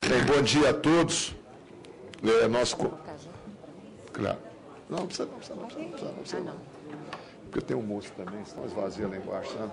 Bem, bom dia a todos. Claro. Não precisa não. Porque tem um moço também, estão esvazios lá embaixo, sabe?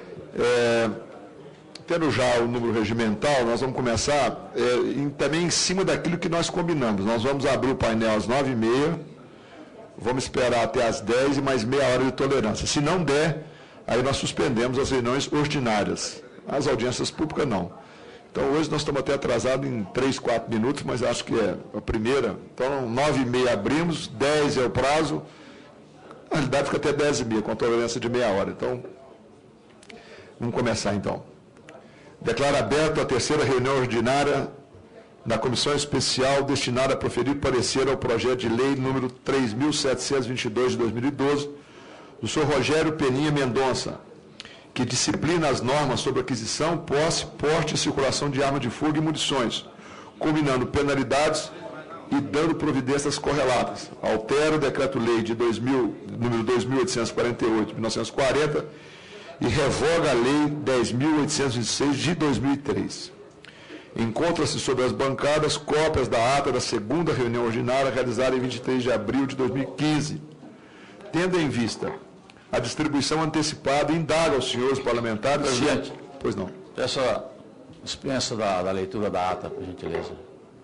Tendo já o número regimental, nós vamos começar também em cima daquilo que nós combinamos. Nós vamos abrir o painel às 9h30, vamos esperar até às 10 e mais meia hora de tolerância. Se não der, aí nós suspendemos as reuniões ordinárias. As audiências públicas não. Então, hoje nós estamos até atrasados em 3, 4 minutos, mas acho que é a primeira. Então, 9h30 abrimos, 10 é o prazo. Na realidade, fica até 10h30, com tolerância de meia hora. Então, vamos começar, então. Declaro aberta a terceira reunião ordinária da Comissão Especial destinada a proferir parecer ao projeto de lei número 3.722 de 2012, do senhor Rogério Peninha Mendonça, que disciplina as normas sobre aquisição, posse, porte e circulação de arma de fogo e munições, combinando penalidades e dando providências correlatas. Altera o Decreto-Lei de número 2.848, de 1940, e revoga a Lei 10.826, de 2003. Encontra-se sobre as bancadas cópias da ata da segunda reunião ordinária realizada em 23 de abril de 2015. Tendo em vista a distribuição antecipada, indaga aos senhores parlamentares... Presidente, pois não. Peço a dispensa da leitura da ata, por gentileza.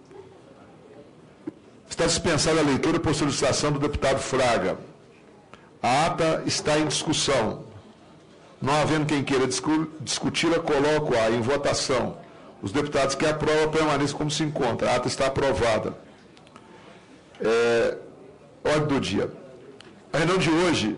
Está dispensada a leitura por solicitação do deputado Fraga. A ata está em discussão. Não havendo quem queira discuti-la, coloco-a em votação. Os deputados que aprovam permaneçam como se encontra. A ata está aprovada. Ordem do dia. A reunião de hoje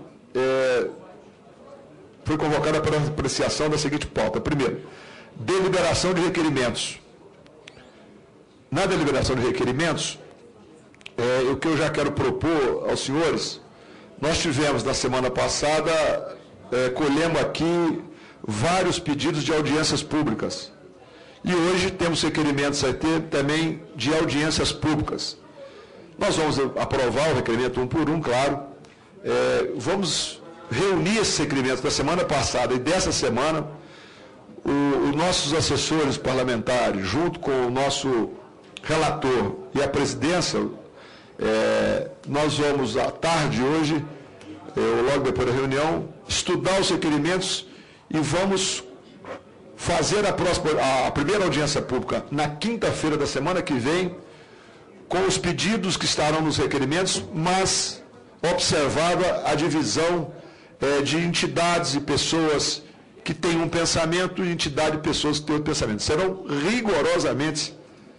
foi convocada para apreciação da seguinte pauta. Primeiro, deliberação de requerimentos. Na deliberação de requerimentos, o que eu já quero propor aos senhores, nós tivemos na semana passada, colhemos aqui vários pedidos de audiências públicas. E hoje temos requerimentos também de audiências públicas. Nós vamos aprovar o requerimento um por um, claro. Vamos reunir esses requerimentos da semana passada e dessa semana. Os nossos assessores parlamentares, junto com o nosso relator e a presidência, nós vamos, à tarde hoje, logo depois da reunião, estudar os requerimentos e vamos fazer a primeira audiência pública na quinta-feira da semana que vem, com os pedidos que estarão nos requerimentos, mas observada a divisão de entidades e pessoas que têm um pensamento e entidade de pessoas que têm outro pensamento. Serão rigorosamente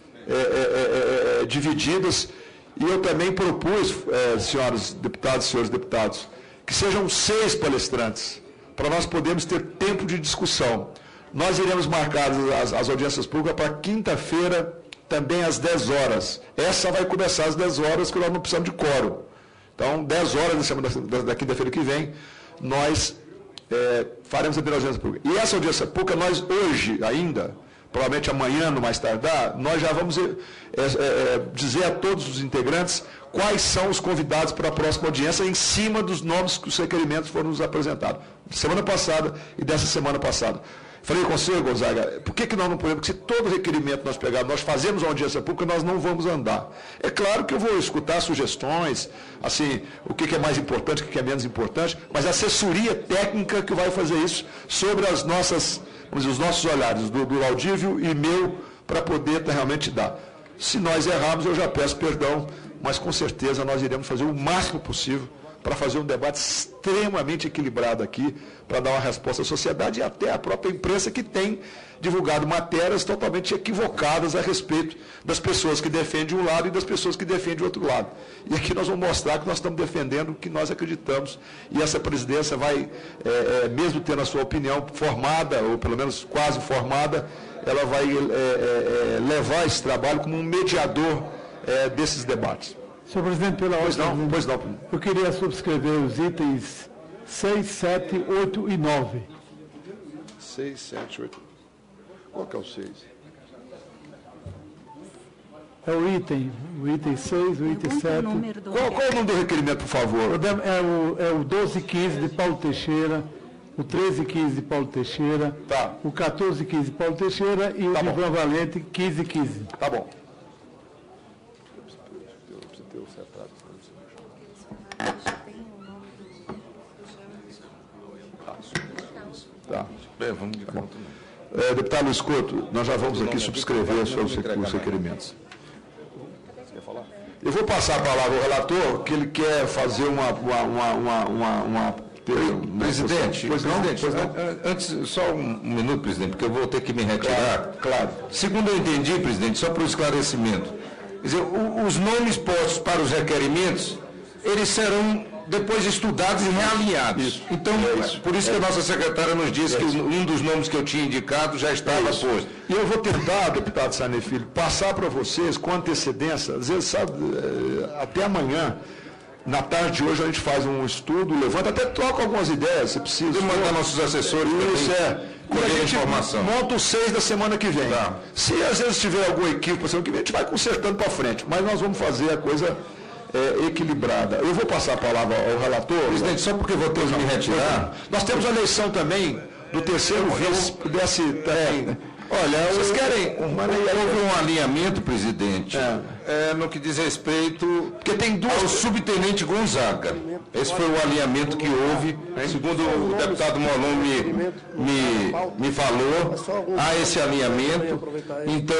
divididas, e eu também propus, senhores deputados, que sejam 6 palestrantes, para nós podermos ter tempo de discussão. Nós iremos marcar as audiências públicas para quinta-feira, também às 10 horas. Essa vai começar às 10 horas, que nós não precisamos de quórum. Então, 10 horas da quinta-feira que vem, nós faremos a primeira audiência pública. E essa audiência pública, nós hoje ainda, provavelmente amanhã, no mais tardar, nós já vamos dizer a todos os integrantes quais são os convidados para a próxima audiência, em cima dos nomes que os requerimentos foram nos apresentados. Semana passada e dessa semana passada. Falei com o senhor, Gonzaga, por que nós não podemos? Porque se todo requerimento nós pegarmos, nós fazemos uma audiência pública, nós não vamos andar. É claro que eu vou escutar sugestões, assim, o que é mais importante, o que é menos importante, mas a assessoria técnica que vai fazer isso sobre as nossas, vamos dizer, os nossos olhares, do Laudívio e meu, para poder realmente dar. Se nós errarmos, eu já peço perdão, mas com certeza nós iremos fazer o máximo possível para fazer um debate extremamente equilibrado aqui, para dar uma resposta à sociedade e até à própria imprensa, que tem divulgado matérias totalmente equivocadas a respeito das pessoas que defendem um lado e das pessoas que defendem o outro lado. E aqui nós vamos mostrar que nós estamos defendendo o que nós acreditamos, e essa presidência vai, mesmo tendo a sua opinião formada, ou pelo menos quase formada, ela vai levar esse trabalho como um mediador desses debates. Senhor presidente, pela ordem, pois não. Eu queria subscrever os itens 6, 7, 8 e 9. 6, 7, 8. Qual que é o 6? É o item 6, o item 7. Qual é o nome do requerimento, por favor? É o 1215 de Paulo Teixeira, o 1315 de Paulo Teixeira, Tá. o 1415 de Paulo Teixeira e o de Ivan Valente, 1515. Tá bom. Tá. Bem, vamos de conta. Deputado Luiz Couto, nós já vamos aqui subscrever os requerimentos. Eu vou passar a palavra ao relator, que ele quer fazer Presidente, Pois não? antes, só um minuto, presidente, porque eu vou ter que me retirar. Claro. Segundo eu entendi, presidente, só para o esclarecimento, quer dizer, os nomes postos para os requerimentos, eles serão depois estudados e realinhados. Então, por isso que a nossa secretária nos disse que um dos nomes que eu tinha indicado já estava posto. E eu vou tentar, deputado Sarney Filho, passar para vocês com antecedência, às vezes, sabe, até amanhã, na tarde de hoje a gente faz um estudo, levanta, até troca algumas ideias, se precisa. Vamos mandar nossos assessores Isso colher a informação. Monta os 6 da semana que vem. Tá. Se às vezes tiver algum equívoco, semana que vem, a gente vai consertando para frente, mas nós vamos fazer a coisa equilibrada. Eu vou passar a palavra ao relator. Presidente, só porque vou ter que me retirar. Nós temos a eleição também do terceiro vice desse. Olha, Vocês querem? Houve um alinhamento, presidente, no que diz respeito Porque tem duas. ao subtenente Gonzaga. Esse foi o alinhamento que houve, segundo o deputado Molon me falou, há esse alinhamento. Então,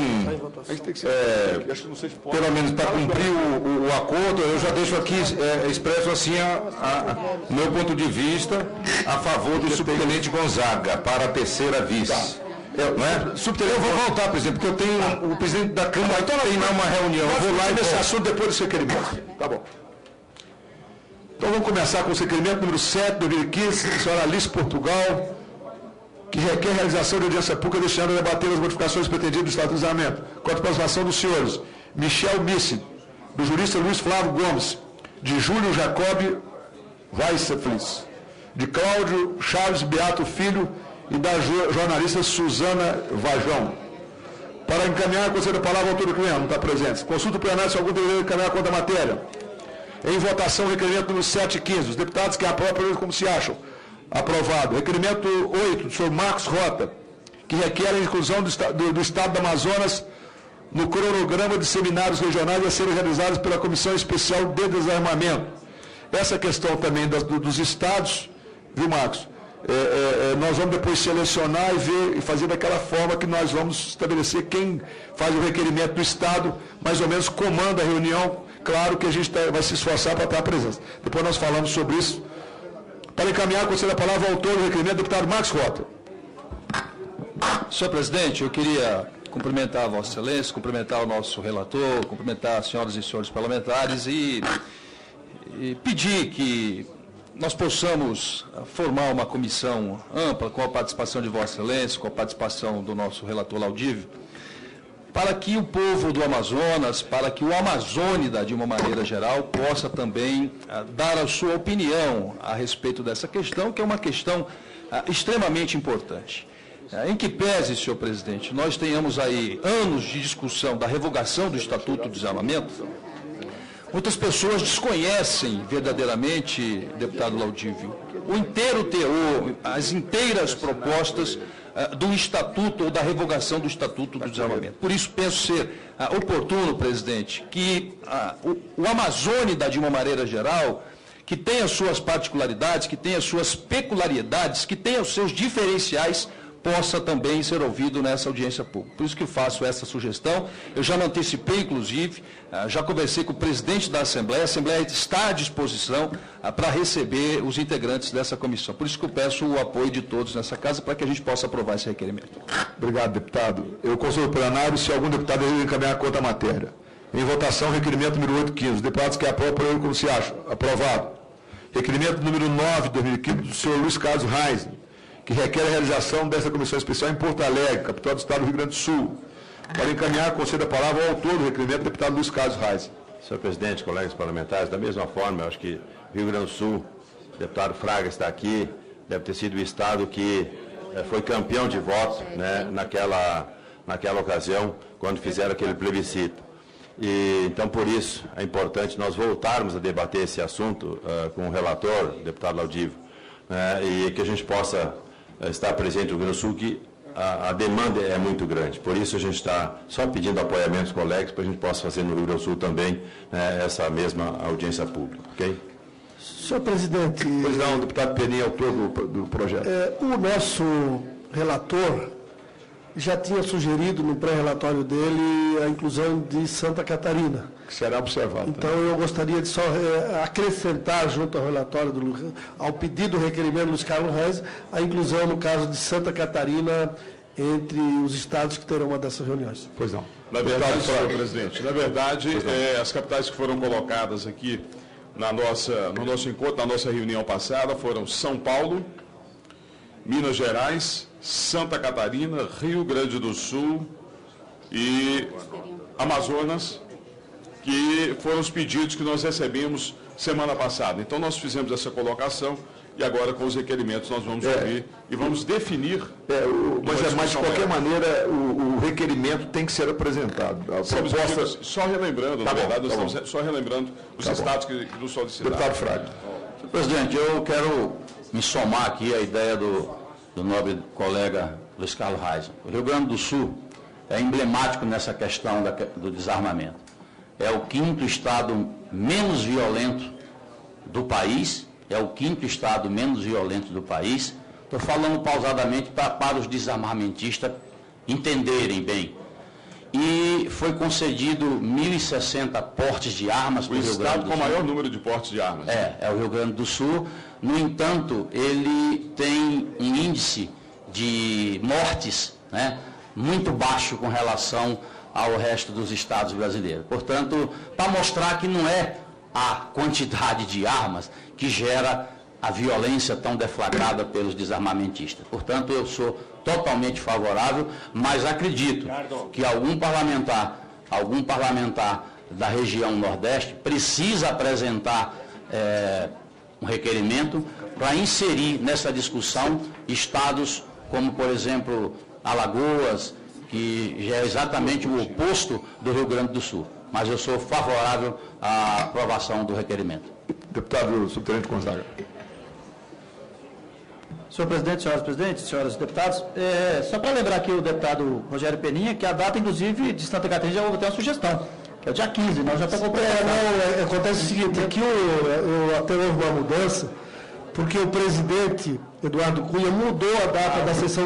pelo menos para cumprir o acordo, eu já deixo aqui expresso assim o meu ponto de vista a favor do subtenente Gonzaga para a terceira vice. Eu vou voltar, presidente, porque eu tenho o presidente da Câmara tem lá uma reunião. Eu vou lá nesse assunto depois desse requerimento. Tá bom. Então vamos começar com o requerimento número 7, 2015, da senhora Alice Portugal, que requer realização de audiência pública destinada a debater as modificações pretendidas do Estado de Desenvolvimento, com a participação dos senhores Michel Missi, do jurista Luiz Flávio Gomes, de Júlio Jacob Weisseflis, de Cláudio Chaves Beato Filho e da jornalista Suzana Vajão. Para encaminhar, conselho a palavra ao autor do requerimento, não está presente. Consulta plenária se algum deveria encaminhar contra a matéria. Em votação, o requerimento número 7 e 15. Os deputados que aprovam, como se acham. Aprovado. Requerimento 8, do senhor Marcos Rota, que requer a inclusão do Estado do Amazonas no cronograma de seminários regionais a serem realizados pela Comissão Especial de Desarmamento. Essa questão também dos estados, viu, Marcos? Nós vamos depois selecionar e ver e fazer daquela forma que nós vamos estabelecer quem faz o requerimento do Estado, mais ou menos comanda a reunião. Claro que a gente vai se esforçar para estar presente. Depois nós falamos sobre isso. Para encaminhar, conselho a palavra ao autor do requerimento, deputado Marcos Rota. Senhor presidente, eu queria cumprimentar a Vossa Excelência, cumprimentar o nosso relator, cumprimentar as senhoras e senhores parlamentares e pedir que nós possamos formar uma comissão ampla com a participação de Vossa Excelência, com a participação do nosso relator Laudívio, para que o povo do Amazonas, para que o amazônida, de uma maneira geral, possa também dar a sua opinião a respeito dessa questão, que é uma questão extremamente importante. Em que pese, senhor presidente, nós tenhamos aí anos de discussão da revogação do Estatuto do Desarmamento, muitas pessoas desconhecem verdadeiramente, deputado Laudívio, o inteiro teor, as inteiras propostas do Estatuto ou da revogação do Estatuto do Desarmamento. Por isso, penso ser oportuno, presidente, que o amazônida, de uma maneira geral, que tem as suas particularidades, que tem as suas peculiaridades, que tem os seus diferenciais, possa também ser ouvido nessa audiência pública. Por isso que faço essa sugestão. Eu já me antecipei, inclusive, já conversei com o presidente da Assembleia, a Assembleia está à disposição para receber os integrantes dessa comissão. Por isso que eu peço o apoio de todos nessa casa para que a gente possa aprovar esse requerimento. Obrigado, deputado. Eu consulto o plenário se algum deputado deseja encaminhar contra a matéria. Em votação, requerimento número 815. Os deputados que aprovam, como se acham? Aprovado. Requerimento número 9 de 2015, do senhor Luiz Carlos Reis, que requer a realização dessa comissão especial em Porto Alegre, capital do Estado do Rio Grande do Sul. Para encaminhar, concedo a palavra ao autor do requerimento, deputado Luiz Carlos Reis. Senhor presidente, colegas parlamentares, da mesma forma, eu acho que Rio Grande do Sul, o deputado Fraga está aqui, deve ter sido o estado que foi campeão de votos, né, naquela ocasião, quando fizeram aquele plebiscito. E, então, por isso, é importante nós voltarmos a debater esse assunto com o relator, o deputado Laudívio, e que a gente possa estar presente no Rio Grande do Sul, que a demanda é muito grande. Por isso a gente está só pedindo apoiamento dos colegas para a gente possa fazer no Rio Grande do Sul também essa mesma audiência pública. Ok? Senhor presidente... Pois não, o deputado Peninha é autor do projeto. O nosso relator já tinha sugerido no pré-relatório dele a inclusão de Santa Catarina. Que será observado. Então, eu gostaria de só acrescentar, junto ao relatório, ao pedido do requerimento do Luiz Carlos Reis, a inclusão, no caso de Santa Catarina, entre os estados que terão uma dessas reuniões. Pois não. Na verdade, senhor presidente, as capitais que foram colocadas aqui no nosso encontro, na nossa reunião passada, foram São Paulo, Minas Gerais, Santa Catarina, Rio Grande do Sul e Amazonas, que foram os pedidos que nós recebemos semana passada. Então, nós fizemos essa colocação e agora, com os requerimentos, nós vamos ouvir e vamos definir... Mas, de qualquer maneira, o requerimento tem que ser apresentado. Só relembrando, na verdade, nós estamos só relembrando os estados que nos solicitaram. Deputado Fraga. Senhor presidente, eu quero me somar aqui à ideia do nobre colega Luiz Carlos Reis. O Rio Grande do Sul é emblemático nessa questão do desarmamento. É o 5º estado menos violento do país, Estou falando pausadamente para os desarmamentistas entenderem bem. E foi concedido 1.060 portes de armas para o Rio Grande do Sul. O estado com o maior número de portes de armas. É o Rio Grande do Sul. No entanto, ele tem um índice de mortes, né, muito baixo com relação ao resto dos estados brasileiros. Portanto, para mostrar que não é a quantidade de armas que gera a violência tão deflagrada pelos desarmamentistas. Portanto, eu sou totalmente favorável, mas acredito que algum parlamentar da região Nordeste precisa apresentar um requerimento para inserir nessa discussão estados como, por exemplo, Alagoas, que já é exatamente o oposto do Rio Grande do Sul. Mas eu sou favorável à aprovação do requerimento. Deputado Subtenente Gonzaga. Senhor presidente, senhoras presidentes, senhores deputados, só para lembrar aqui o deputado Rogério Peninha, que a data, inclusive, de Santa Catarina já houve até uma sugestão, que é o dia 15, nós já estamos acontece o seguinte, aqui até houve uma mudança, porque o presidente Eduardo Cunha mudou a data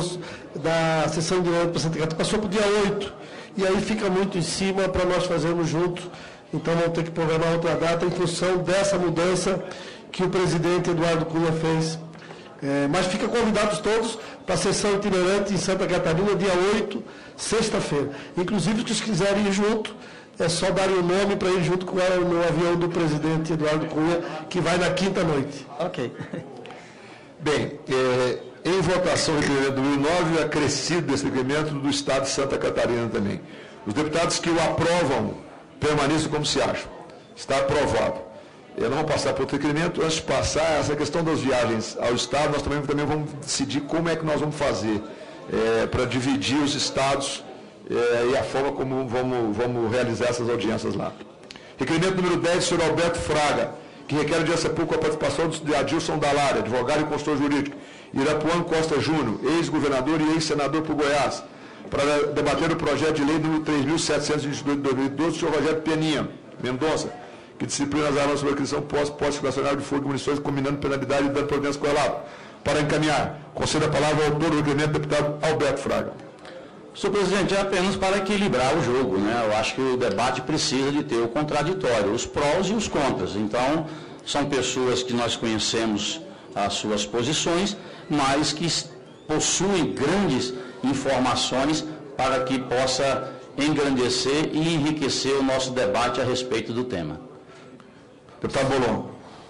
da sessão de novo para Santa Catarina, passou para o dia 8, e aí fica muito em cima para nós fazermos junto, então vamos ter que programar outra data em função dessa mudança que o presidente Eduardo Cunha fez. Mas fica convidados todos para a sessão itinerante em Santa Catarina, dia 8, sexta-feira. Inclusive, os que quiserem ir junto, é só darem o nome para ir junto com ela no avião do presidente Eduardo Cunha, que vai na quinta-noite. Ok. Bem, em votação, o requerimento número 9 é acrescido desse requerimento do Estado de Santa Catarina também. Os deputados que o aprovam permaneçam como se acham. Está aprovado. Eu não vou passar para outro requerimento. Antes de passar, essa questão das viagens ao Estado, nós também vamos decidir como é que nós vamos fazer para dividir os estados e a forma como vamos realizar essas audiências lá. Requerimento número 10, do senhor Alberto Fraga, que requer audiência pública com a participação de Adilson Dalari, advogado e consultor jurídico, Irapuã Costa Júnior, ex-governador e ex-senador por Goiás, para debater o projeto de lei número 3.722 de 2012, do senhor Rogério Peninha Mendonça, que disciplina as armas sobre aquisição, posse circulacionária de fogo e munições, combinando penalidade e dando providência correlata. Para encaminhar, concedo a palavra ao autor do requerimento, deputado Alberto Fraga. Senhor presidente, é apenas para equilibrar o jogo, né? Eu acho que o debate precisa de ter o contraditório, os prós e os contras. Então, são pessoas que nós conhecemos as suas posições, mas que possuem grandes informações para que possa engrandecer e enriquecer o nosso debate a respeito do tema. Deputado Bolon.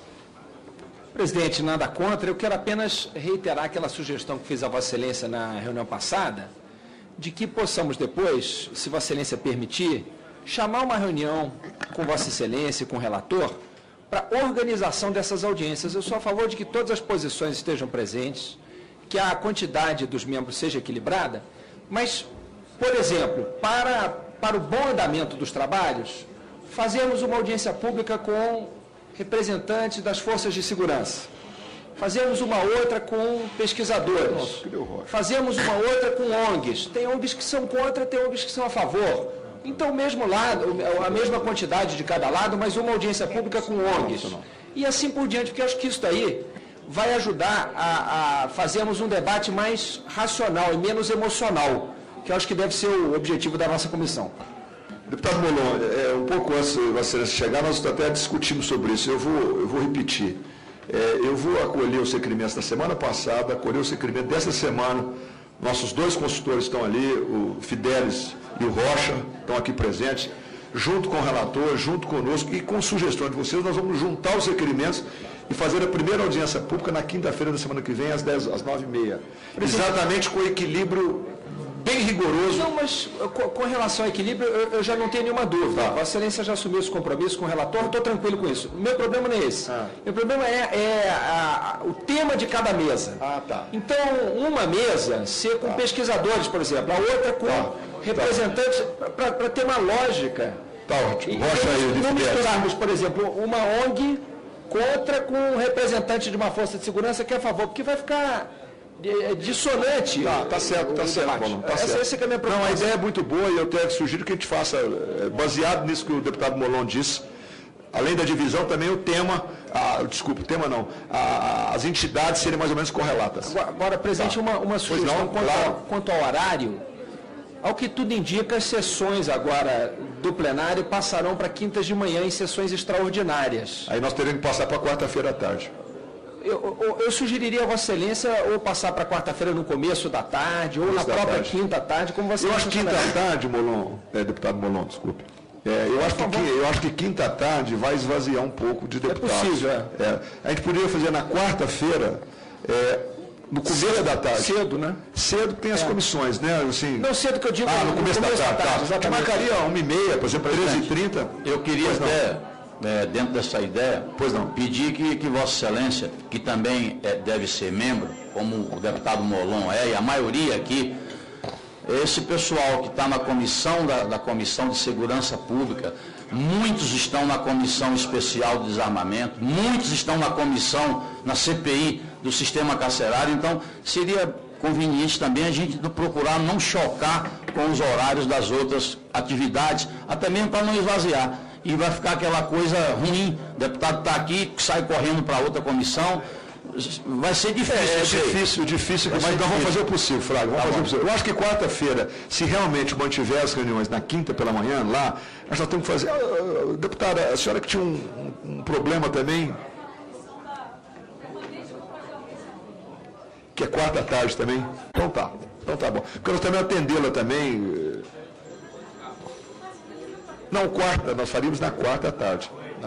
Presidente, nada contra. Eu quero apenas reiterar aquela sugestão que fiz a Vossa Excelência na reunião passada, de que possamos depois, se Vossa Excelência permitir, chamar uma reunião com Vossa Excelência e com o relator para organização dessas audiências. Eu sou a favor de que todas as posições estejam presentes, que a quantidade dos membros seja equilibrada, mas, por exemplo, para o bom andamento dos trabalhos, fazermos uma audiência pública com representantes das forças de segurança, fazemos uma outra com pesquisadores, fazemos uma outra com ONGs. Tem ONGs que são contra, tem ONGs que são a favor. Então, o mesmo lado, a mesma quantidade de cada lado, mas uma audiência pública com ONGs. E assim por diante, porque eu acho que isso daí vai ajudar a fazermos um debate mais racional e menos emocional, que eu acho que deve ser o objetivo da nossa comissão. Deputado Molon, um pouco antes de Vossa Excelência chegar, nós até discutimos sobre isso. Eu vou repetir. Eu vou acolher os requerimentos da semana passada, acolher os requerimentos dessa semana. Nossos dois consultores estão ali, o Fidelis e o Rocha, estão aqui presentes, junto com o relator, junto conosco e com sugestões de vocês, nós vamos juntar os requerimentos e fazer a primeira audiência pública na quinta-feira da semana que vem, às 9h30. Exatamente com o equilíbrio bem rigoroso. Não, mas com relação ao equilíbrio, eu já não tenho nenhuma dúvida. Vossa Excelência já assumiu esse compromisso com o relator, estou tranquilo com isso. O meu problema não é esse. Meu problema é o tema de cada mesa. Tá. Então, uma mesa ser com pesquisadores, por exemplo, a outra com representantes, para ter uma lógica. Tá ótimo. Rocha aí, não misturarmos, por exemplo, uma ONG contra com um representante de uma força de segurança que é a favor, porque vai ficar dissonante. Tá certo, Paulo. Essa é a minha preocupação. Não, a ideia é muito boa e eu até sugiro que a gente faça, baseado nisso que o deputado Molon disse, além da divisão, também o tema, as entidades serem mais ou menos correlatas. Agora, presidente, uma sugestão quanto ao horário. Ao que tudo indica, as sessões agora do plenário passarão para quintas de manhã em sessões extraordinárias. Aí nós teremos que passar para quarta-feira à tarde. Eu sugeriria a Vossa Excelência ou passar para quarta-feira no começo da tarde, ou na própria quinta tarde, como você Eu acho que quinta tarde, Molon, deputado Molon, desculpe. Eu acho que quinta tarde vai esvaziar um pouco de deputados. É possível, A gente poderia fazer na quarta-feira, no começo da tarde. Cedo, né? Cedo tem as comissões, né? Assim, não, cedo que eu digo no começo da tarde. Exatamente. Que marcaria 1h30, por exemplo, 13h30. Eu queria dentro dessa ideia, pedir que Vossa Excelência, que também deve ser membro, como o deputado Molon e a maioria aqui, esse pessoal que está na comissão da Comissão de Segurança Pública, muitos estão na Comissão Especial de Desarmamento, muitos estão na CPI do Sistema Carcerário, então seria conveniente também a gente procurar não chocar com os horários das outras atividades, até mesmo para não esvaziar. E vai ficar aquela coisa ruim, o deputado está aqui, sai correndo para outra comissão, vai ser difícil. Difícil, mas nós vamos fazer o possível, Fraga, Eu acho que quarta-feira, se realmente mantiver as reuniões na quinta pela manhã, lá, nós só temos que fazer... Deputada, a senhora que tinha um problema também, que é quarta à tarde também? Então tá bom. Porque nós também atendê-la também... Não, quarta, nós faríamos na quarta à tarde.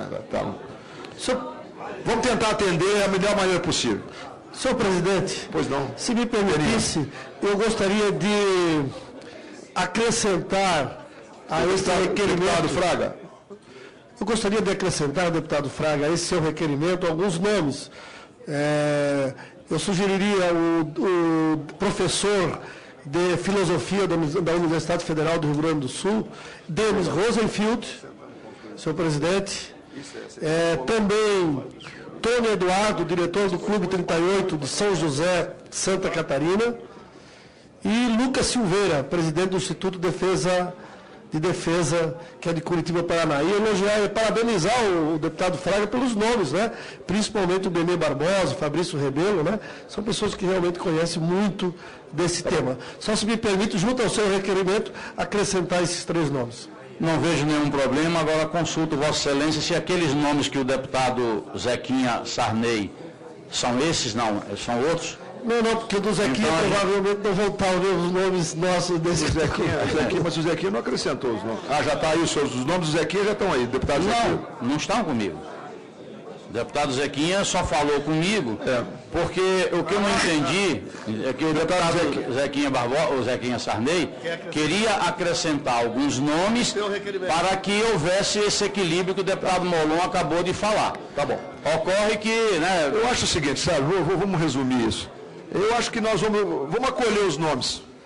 Vamos tentar atender da melhor maneira possível. Senhor presidente, pois não. Se me permitisse, eu gostaria de acrescentar a esse requerimento. Fraga. Eu gostaria de acrescentar, deputado Fraga, a esse seu requerimento alguns nomes. Eu sugeriria o professor de Filosofia da Universidade Federal do Rio Grande do Sul, Denis Rosenfield, senhor presidente. Também Tony Eduardo, diretor do Clube 38 de São José, Santa Catarina. E Lucas Silveira, presidente do Instituto de Defesa, que é de Curitiba, Paraná. E elogiar e parabenizar o deputado Fraga pelos nomes, né? Principalmente o Benê Barbosa, Fabrício Rebelo, né? São pessoas que realmente conhecem muito desse tema. Só se me permite, junto ao seu requerimento, acrescentar esses 3 nomes. Não vejo nenhum problema, agora consulto Vossa Excelência se aqueles nomes que o deputado Zequinha Sarney são esses, não, são outros? Não, porque do Zequinha então, provavelmente não vão estar os nomes nossos desse Zequinha, mas o Zequinha não acrescentou os nomes. Já está aí, os nomes do Zequinha já estão aí, deputado Zequinha. Não estão comigo. O deputado Zequinha só falou comigo, porque o que eu não entendi é que o deputado Zequinha Sarney queria acrescentar alguns nomes para que houvesse esse equilíbrio que o deputado Molon acabou de falar. Tá bom. Ocorre que... Né, eu acho o seguinte, sabe, vamos resumir isso. Eu acho que nós vamos acolher os nomes.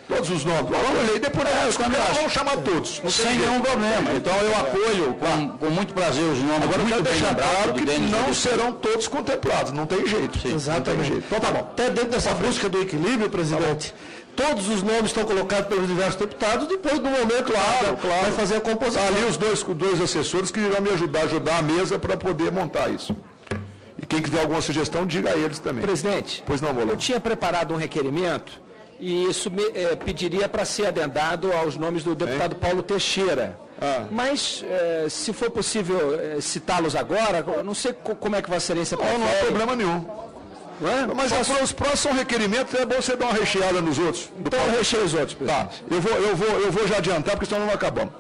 Todos os nomes. Vamos ler, depois vamos chamar todos. Sem nenhum problema. Então eu apoio com muito prazer os nomes. Agora eu quero deixar claro que não não serão todos contemplados, não tem jeito. Exatamente. Então tá bom. Até dentro dessa busca do equilíbrio, presidente, todos os nomes estão colocados pelos diversos deputados, depois do momento vai fazer a composição. Ali os dois assessores que irão me ajudar a mesa para poder montar isso. E quem quiser alguma sugestão, diga a eles também. Presidente, Pois não, Molon. eu tinha preparado um requerimento e isso pediria para ser adendado aos nomes do deputado Paulo Teixeira. Mas, se for possível citá-los agora, eu não sei como é que Vossa Excelência prefere. Não há problema nenhum. Mas os próximos são requerimentos, é bom você dar uma recheada nos outros. Então eu recheio os outros, presidente. Tá, eu vou já adiantar, porque senão não acabamos.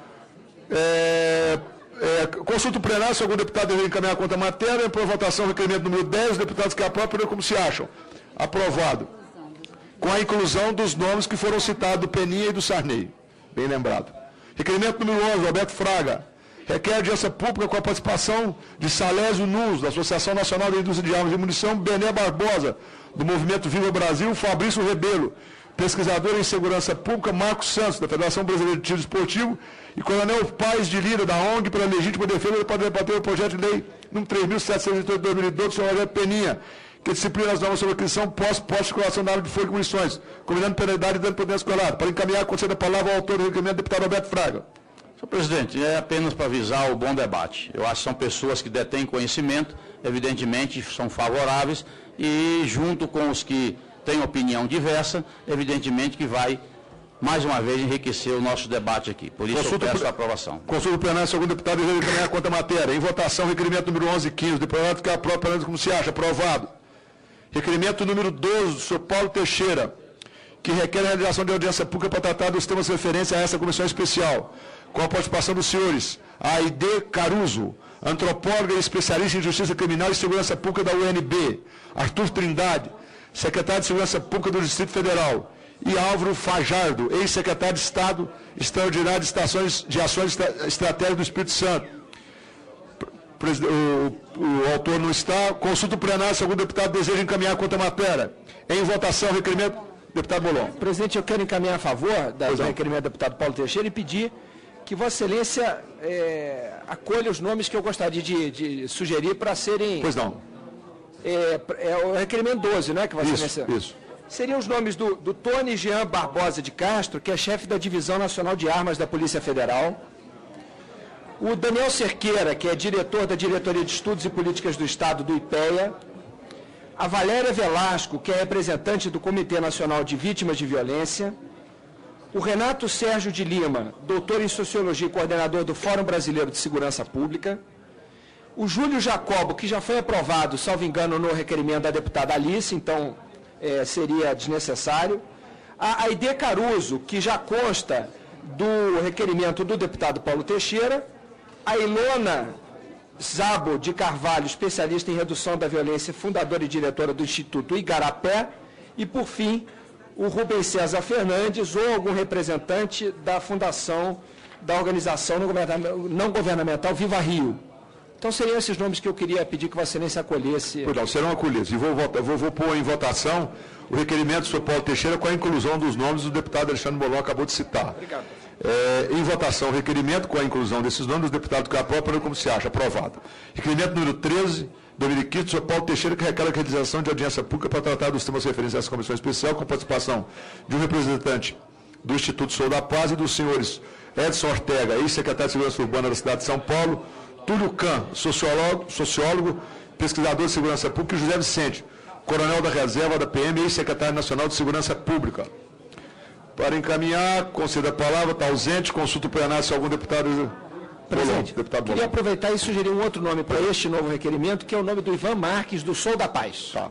Consulta o plenário se algum deputado deveria encaminhar contra a matéria, por votação, requerimento número 10, os deputados que aprovam, como se acham. Aprovado. Com a inclusão dos nomes que foram citados do Peninha e do Sarney. Bem lembrado. Requerimento número 11, Roberto Fraga. Requer audiência pública com a participação de Salésio Nunes, da Associação Nacional da Indústria de Armas e Munição, Bené Barbosa, do Movimento Viva Brasil, Fabrício Rebelo, pesquisador em segurança pública, Marcos Santos, da Federação Brasileira de Tiro Esportivo, e Coronel Paes de Lira, da ONG para a Legítima Defesa, para debater o projeto de lei número 3.708 de 2012, senhor Roberto Peninha, que disciplina as normas sobre aquisição, posse e circulação da arma de fogo e munições, combinando penalidade e dano para dentro escolar. Para encaminhar, conceder a palavra ao autor do requerimento, deputado Roberto Fraga. Senhor presidente, é apenas para avisar o bom debate. Eu acho que são pessoas que detêm conhecimento, evidentemente são favoráveis, e junto com os que têm opinião diversa, evidentemente que vai, mais uma vez, enriquecer o nosso debate aqui. Por isso eu peço a aprovação. Consulta o plenário, segundo deputado, deveria encaminhar contra a matéria. Em votação, requerimento número 11 e 15, deputado que aprova, plenário como se acha, aprovado. Requerimento número 12, do senhor Paulo Teixeira, que requer a realização de audiência pública para tratar dos temas de referência a essa comissão especial, com a participação dos senhores Aide Caruso, antropóloga e especialista em justiça criminal e segurança pública da UNB, Arthur Trindade, secretário de Segurança Pública do Distrito Federal, e Álvaro Fajardo, ex-secretário de Estado extraordinário de Ações Estratégicas do Espírito Santo. O autor não está. Consulta o plenário se algum deputado deseja encaminhar contra a matéria. Em votação, requerimento, deputado Molon. Presidente, eu quero encaminhar a favor do requerimento do deputado Paulo Teixeira e pedir que Vossa Excelência acolha os nomes que eu gostaria de sugerir para serem... Pois não. É o requerimento 12, não é que Vossa Excelência... Isso. Seriam os nomes do Tony Jean Barbosa de Castro, que é chefe da Divisão Nacional de Armas da Polícia Federal. O Daniel Cerqueira, que é diretor da Diretoria de Estudos e Políticas do Estado do IPEA. A Valéria Velasco, que é representante do Comitê Nacional de Vítimas de Violência. O Renato Sérgio de Lima, doutor em Sociologia e coordenador do Fórum Brasileiro de Segurança Pública. O Júlio Jacobo, que já foi aprovado, salvo engano, no requerimento da deputada Alice, então seria desnecessário. A Aide Caruso, que já consta do requerimento do deputado Paulo Teixeira. A Ilona Zabo de Carvalho, especialista em redução da violência, fundadora e diretora do Instituto Igarapé. E, por fim, o Rubens César Fernandes ou algum representante da fundação da organização não governamental Viva Rio. Então, seriam esses nomes que eu queria pedir que Vossa Excelência acolhesse. Não, serão acolhidos. E vou pôr em votação o requerimento do senhor Paulo Teixeira com a inclusão dos nomes do deputado Alexandre Molon acabou de citar. Obrigado. Em votação, o requerimento com a inclusão desses nomes dos deputados que aprovam, como se acha, aprovado. Requerimento número 13, 2015, do senhor Paulo Teixeira, que requer a realização de audiência pública para tratar dos temas referentes a essa comissão especial, com a participação de um representante do Instituto Sou da Paz e dos senhores Edson Ortega, ex-secretário de Segurança Urbana da cidade de São Paulo, Túlio Can, sociólogo, pesquisador de segurança pública, e José Vicente, coronel da reserva da PM e ex-secretário nacional de Segurança Pública. Para encaminhar, conceda a palavra, está ausente, consulta o plenário se algum deputado... Presidente, queria aproveitar e sugerir um outro nome para este novo requerimento, que é o nome do Ivan Marques, do Sou da Paz. Tá.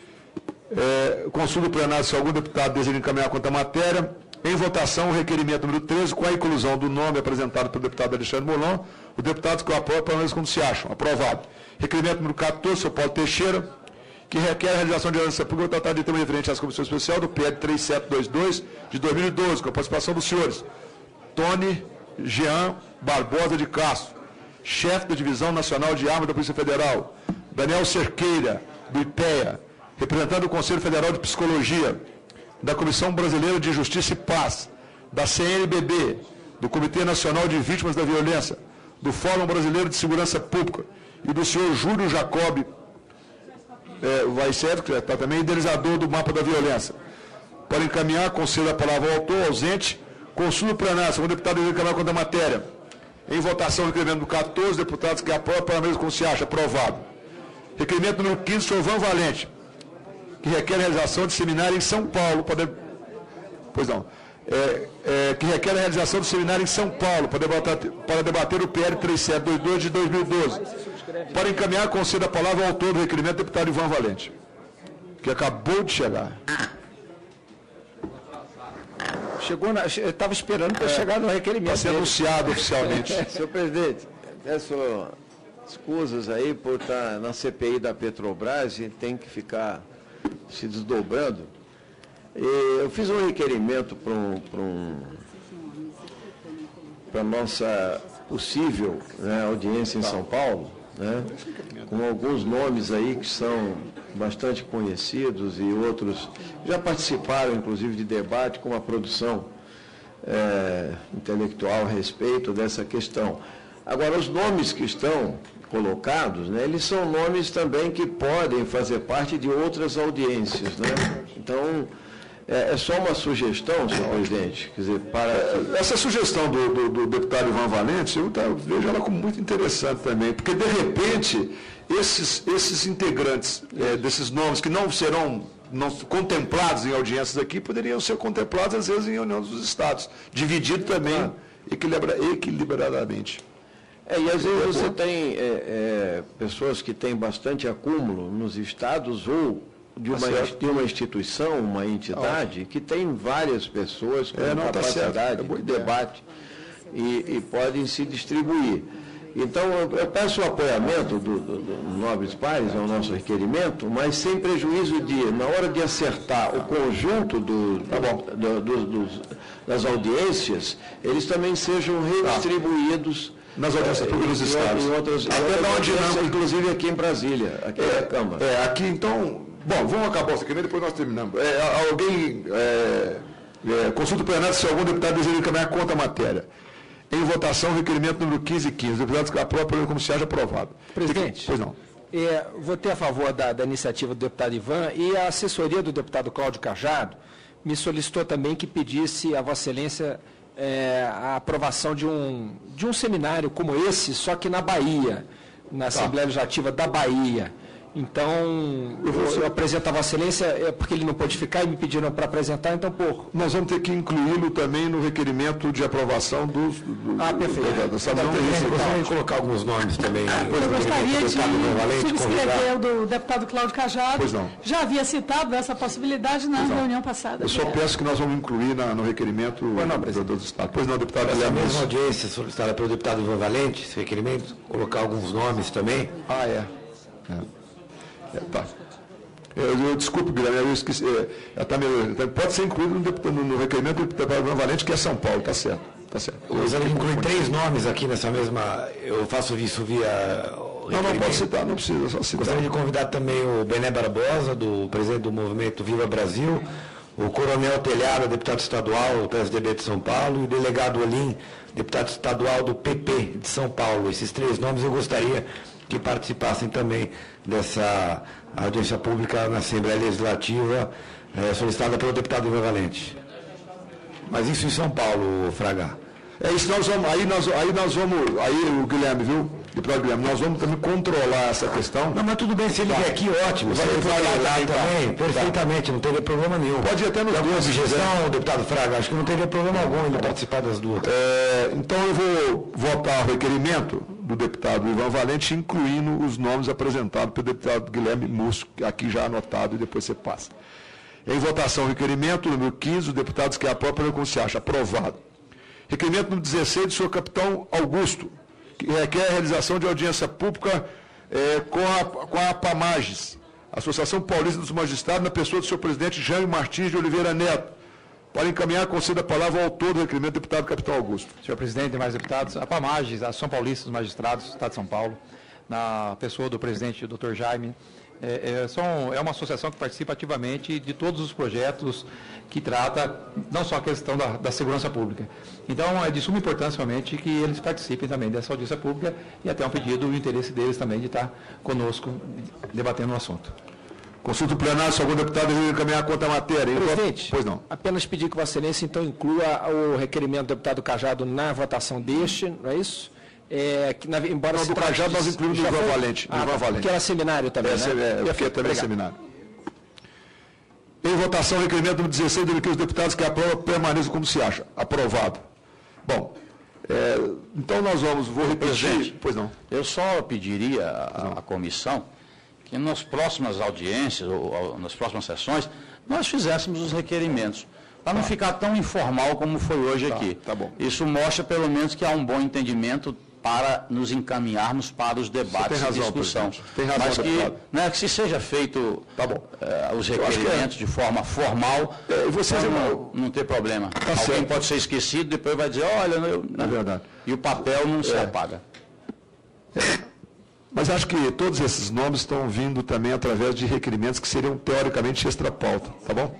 Consulta o plenário se algum deputado deseja encaminhar contra a matéria. Em votação, o requerimento número 13, com a inclusão do nome apresentado pelo deputado Alexandre Molon, o deputado que o apoia, pelo menos como se acham. Aprovado. Requerimento número 14, senhor Paulo Teixeira, que requer a realização de audiência pública tratada de tema referente às comissões especiais do PL 3722 de 2012, com a participação dos senhores Tony Jean Barbosa de Castro, chefe da Divisão Nacional de Armas da Polícia Federal, Daniel Cerqueira, do IPEA, representante do Conselho Federal de Psicologia, da Comissão Brasileira de Justiça e Paz, da CNBB, do Comitê Nacional de Vítimas da Violência, do Fórum Brasileiro de Segurança Pública e do senhor Júlio Jacob Vaicedo, que está também idealizador do Mapa da Violência. Para encaminhar, concedo a palavra ao autor ausente, consulta o plenário, segundo deputado Henrique Camargo, quanto à matéria. Em votação, requerimento do 14 deputados que aprovam para a mesa como se acha, aprovado. Requerimento número 15, senhor Van Valente, que requer a realização de seminário em São Paulo, que requer a realização do seminário em São Paulo para debater o PL 3722 de 2012. Para encaminhar, concedo a palavra ao autor do requerimento, deputado Ivan Valente, que acabou de chegar. Estava esperando para chegar no requerimento. Está ser anunciado oficialmente. Senhor presidente, peço escusas aí por estar na CPI da Petrobras e tem que ficar se desdobrando. Eu fiz um requerimento para a nossa possível, né, audiência em São Paulo, né, com alguns nomes aí que são bastante conhecidos e outros já participaram, inclusive, de debate com a produção intelectual a respeito dessa questão. Agora, os nomes que estão colocados, né, eles são nomes também que podem fazer parte de outras audiências, né? Então, é só uma sugestão, senhor presidente, quer dizer, Essa sugestão do deputado Ivan Valente, eu vejo ela como muito interessante também, porque, de repente, esses integrantes desses nomes que não serão contemplados em audiências aqui, poderiam ser contemplados, às vezes, em reunião dos estados, dividido também equilibradamente. E às vezes você tem pessoas que têm bastante acúmulo nos estados ou de uma instituição, uma entidade, que tem várias pessoas com capacidade de debate e podem se distribuir. Então, eu peço o apoiamento dos nobres pares ao nosso requerimento, mas sem prejuízo de, na hora de acertar o conjunto das audiências, eles também sejam redistribuídos nas audiências públicas dos estados. Até dar uma dinâmica, inclusive aqui em Brasília, aqui na Câmara. Aqui, então, vamos acabar o requerimento, depois nós terminamos. Alguém consulta o plenário se algum deputado deseja encaminhar contra a matéria. Em votação, o requerimento número 15 e 15. Deputados que aprovam, como se haja aprovado. Presidente. Pois não. Votei a favor da iniciativa do deputado Ivan e a assessoria do deputado Cláudio Cajado me solicitou também que pedisse a Vossa Excelência a aprovação de um seminário como esse, só que na Bahia, na Assembleia Legislativa da Bahia. Então, eu apresento a Vossa Excelência, porque ele não pôde ficar e me pediram para apresentar, então, nós vamos ter que incluí-lo também no requerimento de aprovação dos... perfeito. Gostaria de colocar alguns nomes também. Eu gostaria de subscrever o do deputado Cláudio Cajado. Pois não. Já havia citado essa possibilidade na reunião passada. Eu só peço que nós vamos incluir no requerimento dos estados. Pois não, deputado. Essa mesma audiência solicitada pelo deputado Ivan Valente, esse requerimento, colocar alguns nomes também. Tá. Eu desculpe, Guilherme, eu esqueci. Pode ser incluído no requerimento do deputado Ivan Valente, que é São Paulo, tá certo. Eu gostaria de incluir 3 nomes aqui nessa mesma. Eu faço isso via. Não pode citar, não precisa, só citar. Gostaria de convidar também o Bené Barbosa, do presidente do movimento Viva Brasil, o Coronel Telhada, deputado estadual do PSDB de São Paulo, e o delegado Olim, deputado estadual do PP de São Paulo. Esses 3 nomes eu gostaria que participassem também dessa audiência pública na Assembleia Legislativa solicitada pelo deputado Ivan Valente. Mas isso em São Paulo, Fraga. Isso nós vamos, o Guilherme, viu? Deputado Guilherme, nós vamos também controlar essa questão. Não, mas tudo bem, se ele vier aqui, ótimo. Se ele for lá também, perfeitamente, não teria problema nenhum. Pode ir até nos dois. Objeção, deputado Fraga, acho que não teria problema algum ele participar das duas. Então eu vou votar o requerimento do deputado Ivan Valente, incluindo os nomes apresentados pelo deputado Guilherme Múcio, aqui já anotado, e depois você passa. Em votação, requerimento número 15, os deputados que aprovam, como se acha, aprovado. Requerimento número 16, do senhor capitão Augusto, que requer a realização de audiência pública com a APAMAGES, Associação Paulista dos Magistrados, na pessoa do senhor presidente Jânio Martins de Oliveira Neto. Para encaminhar, concedo a palavra ao autor do requerimento, deputado capitão Augusto. Senhor presidente e demais deputados, a APAMAGES, a Associação Paulista dos Magistrados do Estado de São Paulo, na pessoa do presidente Dr. Jaime, É uma associação que participa ativamente de todos os projetos que trata não só a questão da segurança pública. Então, é de suma importância realmente que eles participem também dessa audiência pública e até um pedido do interesse deles também de estar conosco debatendo o assunto. Consulta o plenário, se algum deputado deseja encaminhar contra a matéria. Presidente, pois não. Apenas pedir que Vossa Excelência, então, inclua o requerimento do deputado Cajado na votação deste, não é isso? Embora não, do Cajado nós incluímos do Ivan Valente. Que era seminário também, porque também é seminário. Em votação, requerimento número 16 do que os deputados que aprovam permaneçam como se acha. Aprovado. Bom, então nós vou repetir. Presidente, pois não. Eu só pediria à comissão que nas próximas audiências, ou nas próximas sessões, nós fizéssemos os requerimentos, para não ficar tão informal como foi hoje aqui. Tá bom. Isso mostra, pelo menos, que há um bom entendimento para nos encaminharmos para os debates e discussão. Tem razão, mas que se seja feito os requerimentos de forma formal, não ter problema. Alguém pode ser esquecido, depois vai dizer, olha, é verdade. E o papel não se apaga. Mas acho que todos esses nomes estão vindo também através de requerimentos que seriam teoricamente extra-pauta, tá bom?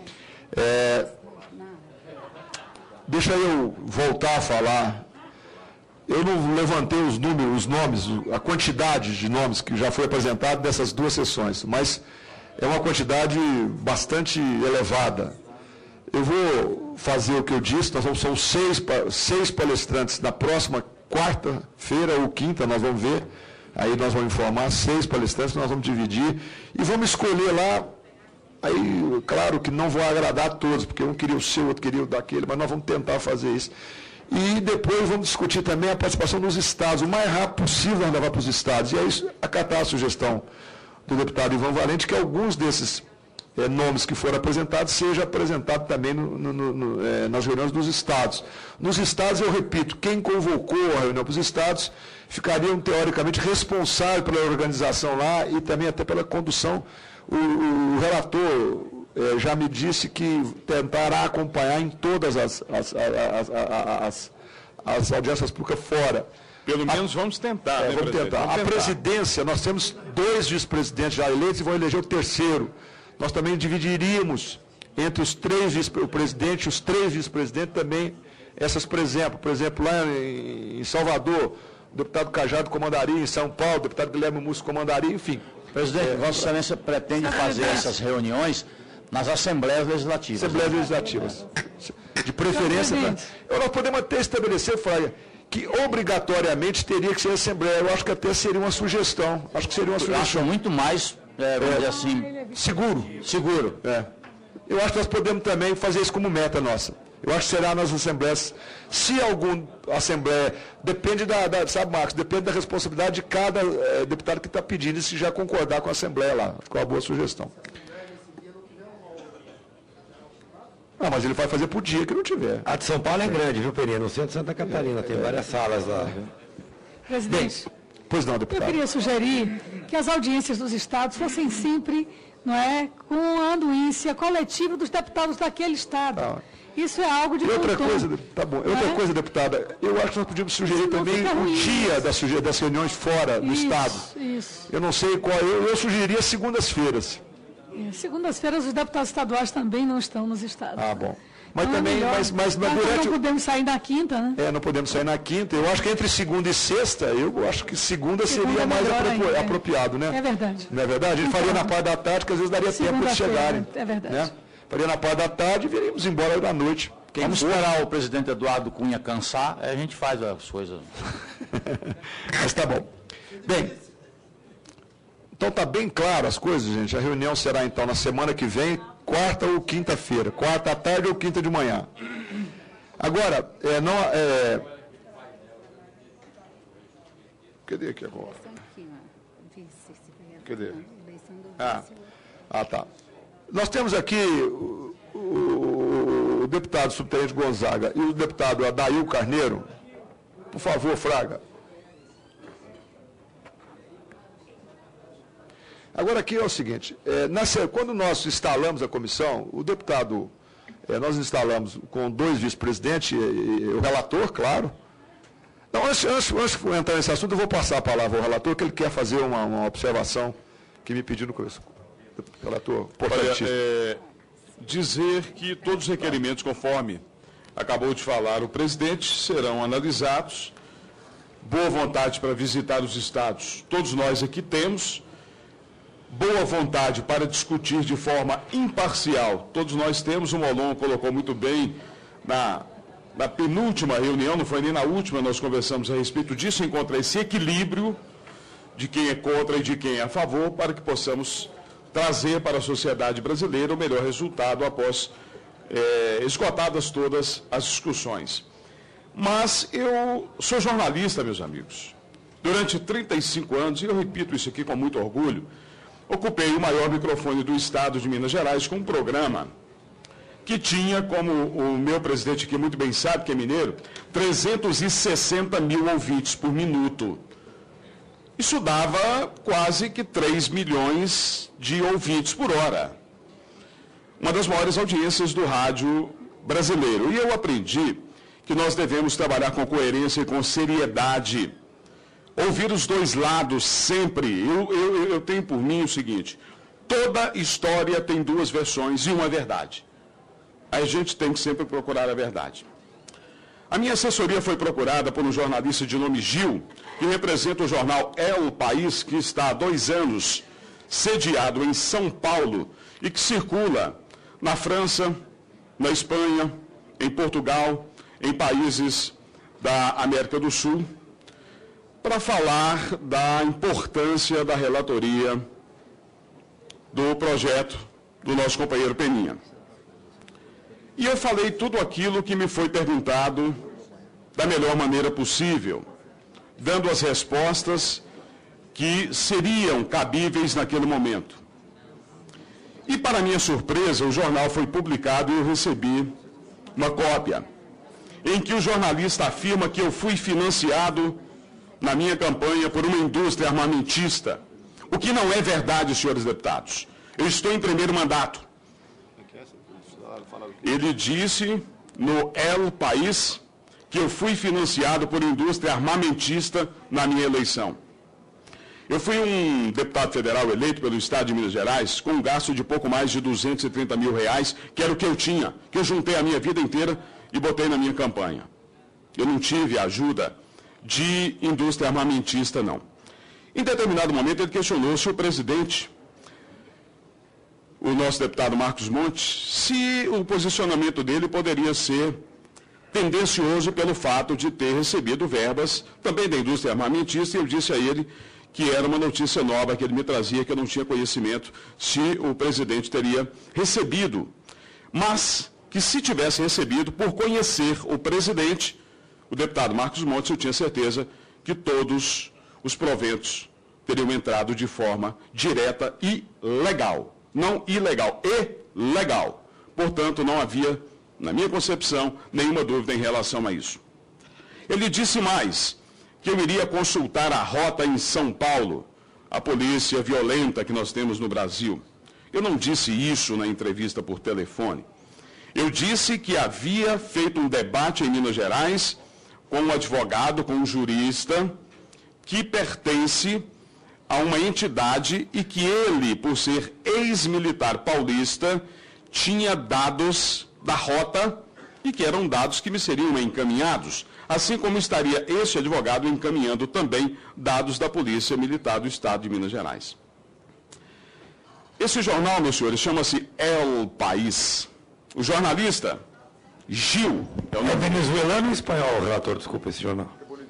Deixa eu voltar a falar. Eu não levantei os nomes, a quantidade de nomes que já foi apresentado dessas duas sessões, mas é uma quantidade bastante elevada. Eu vou fazer o que eu disse, são seis palestrantes na próxima quarta-feira ou quinta, nós vamos ver, aí nós vamos informar 6 palestrantes, nós vamos dividir e vamos escolher lá. Aí, claro que não vou agradar a todos, porque um queria o seu, outro queria o daquele, mas nós vamos tentar fazer isso. E depois vamos discutir também a participação dos estados, o mais rápido possível nós levar para os estados. E é isso, acatar a sugestão do deputado Ivan Valente, que alguns desses nomes que foram apresentados seja apresentado também nas reuniões dos estados. Nos estados, eu repito, quem convocou a reunião para os estados ficariam teoricamente responsáveis pela organização lá e também até pela condução. O relator já me disse que tentará acompanhar em todas as audiências públicas fora. Pelo menos vamos tentar, né, vamos tentar. A presidência, nós temos 2 vice-presidentes já eleitos e vão eleger o terceiro. Nós também dividiríamos entre os 3 vice-presidentes e os 3 vice-presidentes também essas, por exemplo, lá em Salvador, o deputado Cajado comandaria, em São Paulo, o deputado Guilherme Múcio comandaria, enfim. Presidente, Vossa Excelência pretende fazer essas reuniões nas Assembleias Legislativas. Assembleias Legislativas. De preferência, nós podemos até estabelecer, Fraga, que obrigatoriamente teria que ser Assembleia. Eu acho que até seria uma sugestão. Acho que seria uma sugestão. Eu acho muito mais, vamos dizer assim... Seguro. Eu acho que nós podemos também fazer isso como meta nossa. Eu acho que será nas assembleias. Se alguma assembleia, depende sabe, Marcos, depende da responsabilidade de cada deputado que está pedindo, e se já concordar com a assembleia lá. Ficou uma boa sugestão. Mas ele vai fazer por dia que não tiver. A de São Paulo é grande, viu, Peninha? No centro de Santa Catarina, tem várias salas lá. Presidente, pois não, deputado. Eu queria sugerir que as audiências dos estados fossem sempre, com a anuência coletiva dos deputados daquele estado. Isso é algo de outra coisa, tá bom. Outra coisa, deputada, eu acho que nós podíamos sugerir também o dia das reuniões fora do estado. Isso. Eu não sei qual, eu sugeriria segundas-feiras. Segundas-feiras os deputados estaduais também não estão nos estados. Bom. Mas então também, mas durante... Não podemos sair na quinta, né? Não podemos sair na quinta. Eu acho que entre segunda e sexta, eu acho que segunda seria mais apropriado, né? É verdade. Não é verdade? A gente faria na parte da tarde, que às vezes daria tempo de chegarem. É verdade. Né? Faria na parte da tarde e viríamos embora da noite. Vamos esperar o presidente Eduardo Cunha cansar, a gente faz as coisas. Mas tá bom. Bem, então está bem claro as coisas, gente. A reunião será então na semana que vem, quarta ou quinta-feira. Quarta à tarde ou quinta de manhã. Agora, cadê aqui agora? Cadê? Tá. Nós temos aqui o deputado subtenente Gonzaga e o deputado Adail Carneiro. Por favor, Fraga. Agora aqui é o seguinte, quando nós instalamos a comissão, o deputado, nós instalamos com 2 vice-presidentes e o relator, claro. Então, antes de entrar nesse assunto, eu vou passar a palavra ao relator, que ele quer fazer uma observação que me pediu no começo. relator, olha, dizer que todos os requerimentos, conforme acabou de falar o presidente, serão analisados. Boa vontade para visitar os estados, todos nós aqui temos. Boa vontade para discutir de forma imparcial, todos nós temos. O Molon colocou muito bem na penúltima reunião, não foi nem na última, nós conversamos a respeito disso, encontrar esse equilíbrio de quem é contra e de quem é a favor, para que possamos trazer para a sociedade brasileira o melhor resultado após esgotadas todas as discussões. Mas eu sou jornalista, meus amigos. Durante 35 anos, e eu repito isso aqui com muito orgulho, ocupei o maior microfone do estado de Minas Gerais com um programa que tinha, como o meu presidente aqui muito bem sabe, que é mineiro, 360 mil ouvintes por minuto. Isso dava quase que 3 milhões de ouvintes por hora. Uma das maiores audiências do rádio brasileiro. E eu aprendi que nós devemos trabalhar com coerência e com seriedade. Ouvir os dois lados sempre. Eu tenho por mim o seguinte: toda história tem duas versões e uma verdade. A gente tem que sempre procurar a verdade. A minha assessoria foi procurada por um jornalista de nome Gil, que representa o jornal El País, que está há 2 anos sediado em São Paulo e que circula na França, na Espanha, em Portugal, em países da América do Sul, para falar da importância da relatoria do projeto do nosso companheiro Peninha. E eu falei tudo aquilo que me foi perguntado da melhor maneira possível, dando as respostas que seriam cabíveis naquele momento. E, para minha surpresa, o jornal foi publicado e eu recebi uma cópia, em que o jornalista afirma que eu fui financiado na minha campanha por uma indústria armamentista, o que não é verdade, senhores deputados. Eu estou em primeiro mandato. Ele disse no El País que eu fui financiado por indústria armamentista na minha eleição. Eu fui um deputado federal eleito pelo Estado de Minas Gerais com um gasto de pouco mais de R$230 mil, que era o que eu tinha, que eu juntei a minha vida inteira e botei na minha campanha. Eu não tive ajuda de indústria armamentista, não. Em determinado momento, ele questionou se o presidente, o nosso deputado Marcos Montes, se o posicionamento dele poderia ser tendencioso pelo fato de ter recebido verbas também da indústria armamentista, e eu disse a ele que era uma notícia nova que ele me trazia, que eu não tinha conhecimento se o presidente teria recebido, mas que se tivesse recebido, por conhecer o presidente, o deputado Marcos Montes, eu tinha certeza que todos os proventos teriam entrado de forma direta e legal. Não ilegal, e legal. Portanto, não havia, na minha concepção, nenhuma dúvida em relação a isso. Ele disse mais, que eu iria consultar a rota em São Paulo, a polícia violenta que nós temos no Brasil. Eu não disse isso na entrevista por telefone. Eu disse que havia feito um debate em Minas Gerais com um advogado, com um jurista, que pertence a uma entidade e que ele, por ser ex-militar paulista, tinha dados da rota e que eram dados que me seriam encaminhados, assim como estaria esse advogado encaminhando também dados da Polícia Militar do Estado de Minas Gerais. Esse jornal, meus senhores, chama-se El País. O jornalista, Gil. É venezuelano ou espanhol, relator? Desculpa, esse jornal.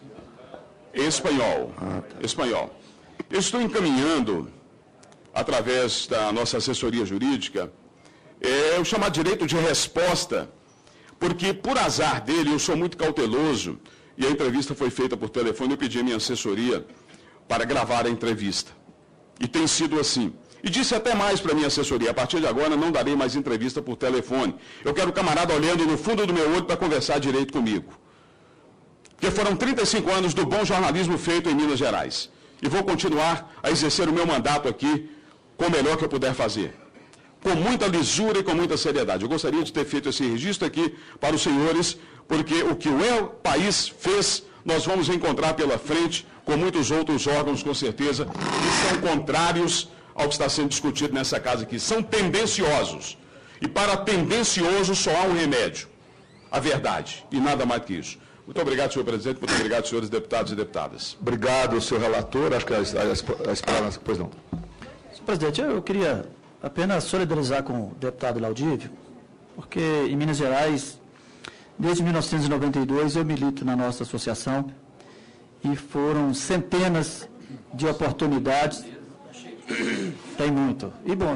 Espanhol. Espanhol. Eu estou encaminhando, através da nossa assessoria jurídica, o chamado direito de resposta, porque, por azar dele, eu sou muito cauteloso, e a entrevista foi feita por telefone, eu pedi a minha assessoria para gravar a entrevista. E tem sido assim. E disse até mais para a minha assessoria, a partir de agora não darei mais entrevista por telefone. Eu quero o camarada olhando no fundo do meu olho para conversar direito comigo. Porque foram 35 anos do bom jornalismo feito em Minas Gerais. E vou continuar a exercer o meu mandato aqui com o melhor que eu puder fazer. Com muita lisura e com muita seriedade. Eu gostaria de ter feito esse registro aqui para os senhores, porque o que o El País fez, nós vamos encontrar pela frente com muitos outros órgãos, com certeza, que são contrários ao que está sendo discutido nessa casa aqui. São tendenciosos. E para tendencioso só há um remédio: a verdade. E nada mais que isso. Muito obrigado, senhor presidente. Muito obrigado, senhores deputados e deputadas. Obrigado, senhor relator. Acho que pois não. Senhor presidente, eu queria apenas solidarizar com o deputado Laudívio, porque em Minas Gerais, desde 1992, eu milito na nossa associação e foram centenas de oportunidades. Tem muito. E bons.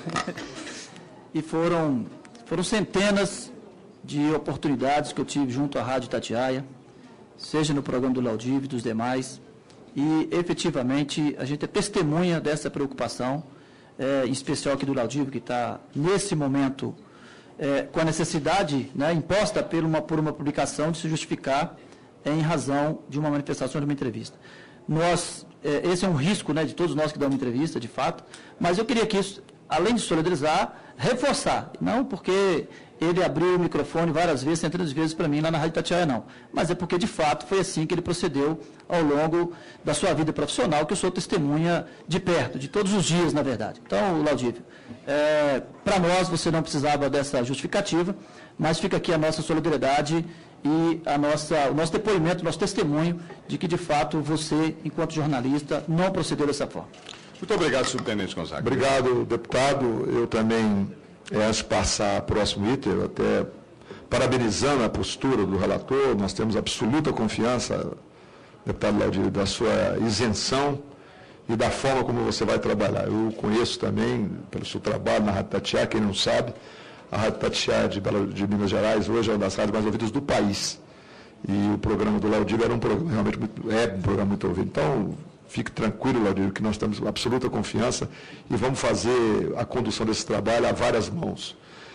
E foram centenas de oportunidades que eu tive junto à Rádio Itatiaia, seja no programa do Laudívio e dos demais, e efetivamente a gente é testemunha dessa preocupação, em especial aqui do Laudívio, que está nesse momento com a necessidade, né, imposta por uma publicação de se justificar em razão de uma manifestação, de uma entrevista. Esse é um risco, né, de todos nós que damos entrevista, de fato, mas eu queria que isso, além de solidarizar, reforçar, não porque ele abriu o microfone várias vezes, centenas de vezes para mim lá na Rádio Itatiaia, não. Mas é porque, de fato, foi assim que ele procedeu ao longo da sua vida profissional, que eu sou testemunha de perto, de todos os dias, na verdade. Então, Laudívio, para nós você não precisava dessa justificativa, mas fica aqui a nossa solidariedade e o nosso depoimento, nosso testemunho de que, de fato, você, enquanto jornalista, não procedeu dessa forma. Muito obrigado, subtenente Gonzaga. Obrigado, deputado. Eu também, antes de passar próximo item, até parabenizando a postura do relator, nós temos absoluta confiança, deputado Laudívio, da sua isenção e da forma como você vai trabalhar. Eu conheço também, pelo seu trabalho na Rádio Itatiaia, quem não sabe, a Rádio Itatiaia de Minas Gerais hoje é uma das rádios mais ouvidas do país. E o programa do Laudívio era um programa realmente um programa muito ouvido. Então, fique tranquilo, Laudívio, que nós temos absoluta confiança e vamos fazer a condução desse trabalho a várias mãos.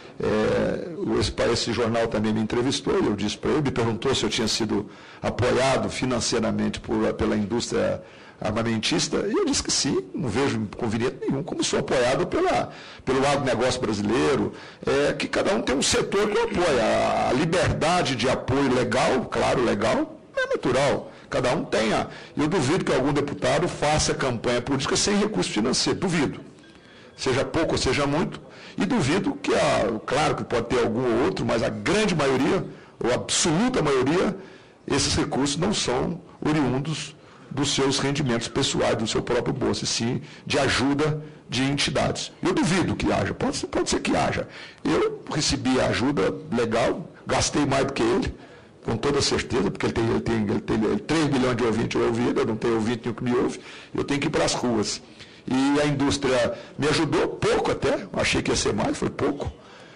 Esse jornal também me entrevistou e eu disse para ele, me perguntou se eu tinha sido apoiado financeiramente pela indústria armamentista, e eu disse que sim, não vejo inconveniente nenhum, como sou apoiado pelo agronegócio brasileiro, que cada um tem um setor que apoia. A liberdade de apoio legal, claro, legal, é natural. Cada um tenha. Eu duvido que algum deputado faça campanha política sem recurso financeiro. Duvido. Seja pouco ou seja muito. E duvido que, claro que pode ter algum ou outro, mas a grande maioria, ou a absoluta maioria, esses recursos não são oriundos dos seus rendimentos pessoais, do seu próprio bolso, e sim de ajuda de entidades. Eu duvido que haja. Pode ser que haja. Eu recebi a ajuda legal, gastei mais do que ele, com toda certeza, porque ele tem 3 milhões de ouvintes ouvidos, eu não tenho ouvinte nenhum que me ouve, eu tenho que ir para as ruas. E a indústria me ajudou, pouco até, achei que ia ser mais, foi pouco,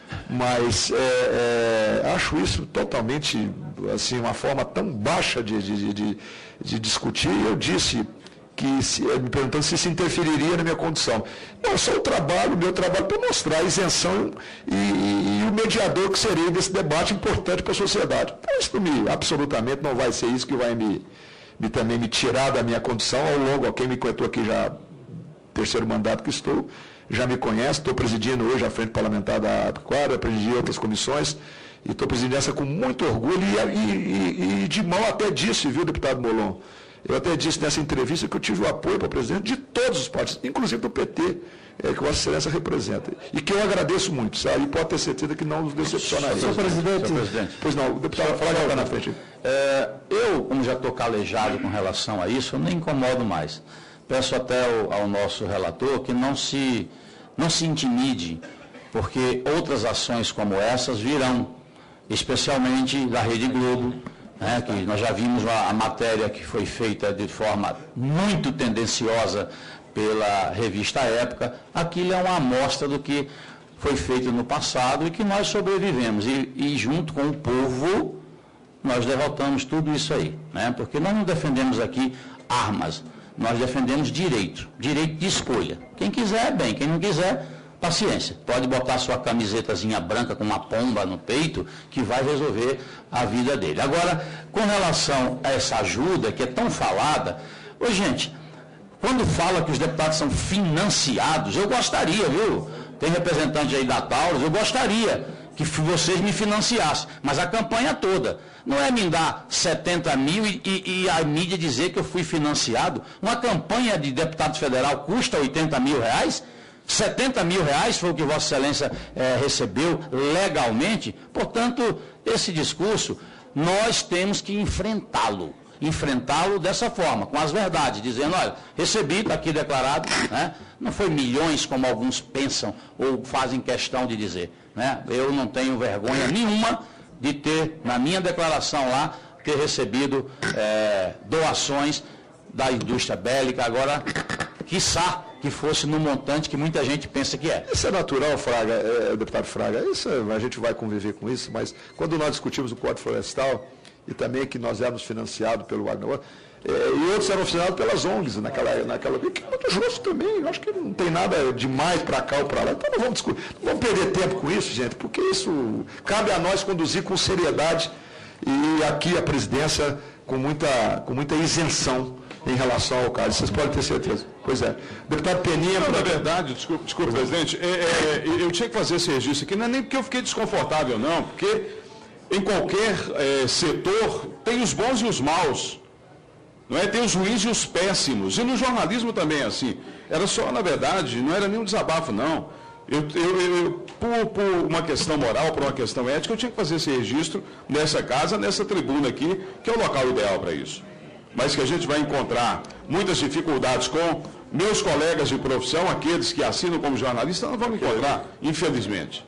mas acho isso totalmente, assim, uma forma tão baixa de discutir. Eu disse que, me perguntando se interferiria na minha condição. Não, só o meu trabalho para mostrar a isenção e o mediador que serei desse debate importante para a sociedade. Então, isso absolutamente não vai ser isso que vai também me tirar da minha condição ao longo. Quem me contou aqui já, terceiro mandato que estou, já me conhece, estou presidindo hoje a Frente Parlamentar da Apicultura, presidi outras comissões, e estou presidindo essa com muito orgulho e de mão até disse, viu, deputado Molon? Eu até disse nessa entrevista que eu tive o apoio para o presidente de todos os partidos, inclusive do PT, que Vossa Excelência representa. E que eu agradeço muito, sabe? E pode ter certeza que não nos decepcionaria. Senhor presidente. Pois não, o deputado vai falar que está na frente. Eu, como já estou calejado com relação a isso, eu nem incomodo mais. Peço até ao nosso relator que não se intimide, porque outras ações como essas virão, especialmente da Rede Globo, né, que nós já vimos a matéria que foi feita de forma muito tendenciosa pela revista Época. Aquilo é uma amostra do que foi feito no passado e que nós sobrevivemos. E junto com o povo, nós derrotamos tudo isso aí, né, porque nós não defendemos aqui armas. Nós defendemos direito de escolha. Quem quiser, bem, quem não quiser, paciência. Pode botar sua camisetazinha branca com uma pomba no peito, que vai resolver a vida dele. Agora, com relação a essa ajuda, que é tão falada, gente, quando fala que os deputados são financiados, eu gostaria, viu? Tem representante aí da Taurus, eu gostaria que vocês me financiassem, mas a campanha toda. Não é me dar 70 mil e a mídia dizer que eu fui financiado. Uma campanha de deputado federal custa 80 mil reais? 70 mil reais foi o que Vossa Excelência recebeu legalmente. Portanto, esse discurso, nós temos que enfrentá-lo dessa forma, com as verdades, dizendo, olha, recebi, está aqui declarado, né? Não foi milhões como alguns pensam ou fazem questão de dizer, né? Eu não tenho vergonha nenhuma de ter, na minha declaração lá, ter recebido doações da indústria bélica, agora, quiçá que fosse no montante que muita gente pensa que é. Isso é natural, Fraga, deputado Fraga, a gente vai conviver com isso, mas quando nós discutimos o Código Florestal, e também que nós éramos financiados pelo agronegócio, e outros eram financiados pelas ONGs naquela que é muito justo também. Eu acho que não tem nada demais para cá ou para lá. Então não vamos perder tempo com isso, gente, porque isso cabe a nós conduzir com seriedade e aqui a presidência com muita isenção em relação ao caso. Vocês podem ter certeza. Pois é. Deputado Peninha... Não, na verdade, desculpe presidente, eu tinha que fazer esse registro aqui, não é nem porque eu fiquei desconfortável, não, porque em qualquer setor tem os bons e os maus, não é? Tem os ruins e os péssimos, e no jornalismo também é assim. Era só, na verdade, não era nenhum desabafo, não. Por uma questão moral, por uma questão ética, eu tinha que fazer esse registro nessa casa, nessa tribuna aqui, que é o local ideal para isso. Mas que a gente vai encontrar muitas dificuldades com meus colegas de profissão, aqueles que assinam como jornalistas, não vamos encontrar, infelizmente.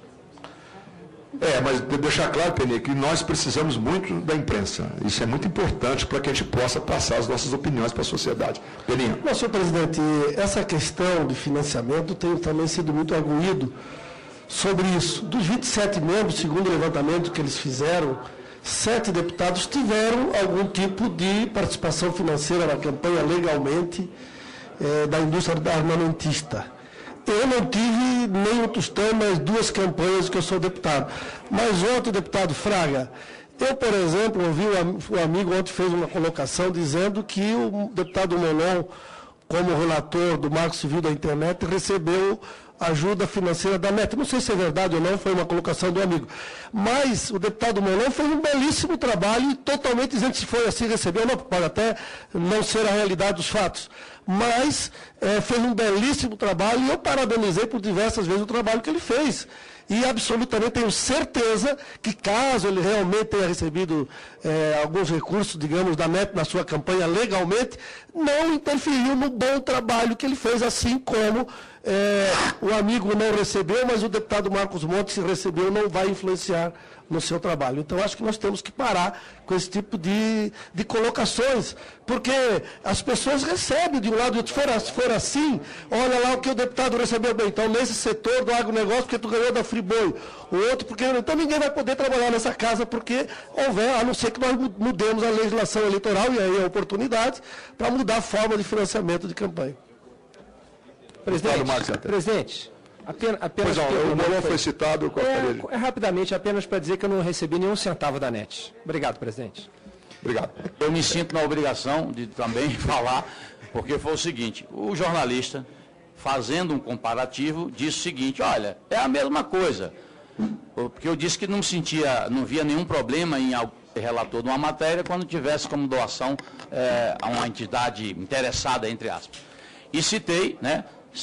Mas deixar claro, Peninha, que nós precisamos muito da imprensa. Isso é muito importante para que a gente possa passar as nossas opiniões para a sociedade. Peninha. Não, senhor presidente, essa questão de financiamento tem também sido muito arguído sobre isso. Dos 27 membros, segundo o levantamento que eles fizeram, 7 deputados tiveram algum tipo de participação financeira na campanha legalmente da indústria armamentista. Eu não tive nem um tostão, mas 2 campanhas que eu sou deputado. Mas ontem, deputado Fraga, eu, por exemplo, ouvi o amigo ontem fez uma colocação dizendo que o deputado Molon, como relator do Marco Civil da Internet, recebeu ajuda financeira da NET. Não sei se é verdade ou não, foi uma colocação do amigo. Mas o deputado Molon fez um belíssimo trabalho e totalmente dizendo se foi assim, recebeu, não, pode até não ser a realidade dos fatos. Mas fez um belíssimo trabalho e eu parabenizei por diversas vezes o trabalho que ele fez. E absolutamente tenho certeza que caso ele realmente tenha recebido alguns recursos, digamos, da NET na sua campanha legalmente, não interferiu no bom trabalho que ele fez, assim como o amigo não recebeu, mas o deputado Marcos Montes, se recebeu, não vai influenciar no seu trabalho. Então, acho que nós temos que parar com esse tipo de colocações, porque as pessoas recebem de um lado e outro. Se for assim, olha lá o que o deputado recebeu bem. Então, nesse setor do agronegócio, porque tu ganhou da Friboi, o outro, porque... Então, ninguém vai poder trabalhar nessa casa, porque houver, a não ser que nós mudemos a legislação eleitoral, e aí a oportunidade, para mudar a forma de financiamento de campanha. Presidente, apenas o Molon foi citado. Rapidamente, apenas para dizer que eu não recebi nenhum centavo da NET. Obrigado, presidente. Obrigado. Eu me sinto na obrigação de também falar, porque foi o seguinte, o jornalista, fazendo um comparativo, disse o seguinte, olha, é a mesma coisa, porque eu disse que não via nenhum problema em ser relator de uma matéria quando tivesse como doação a uma entidade interessada, entre aspas. E citei, né,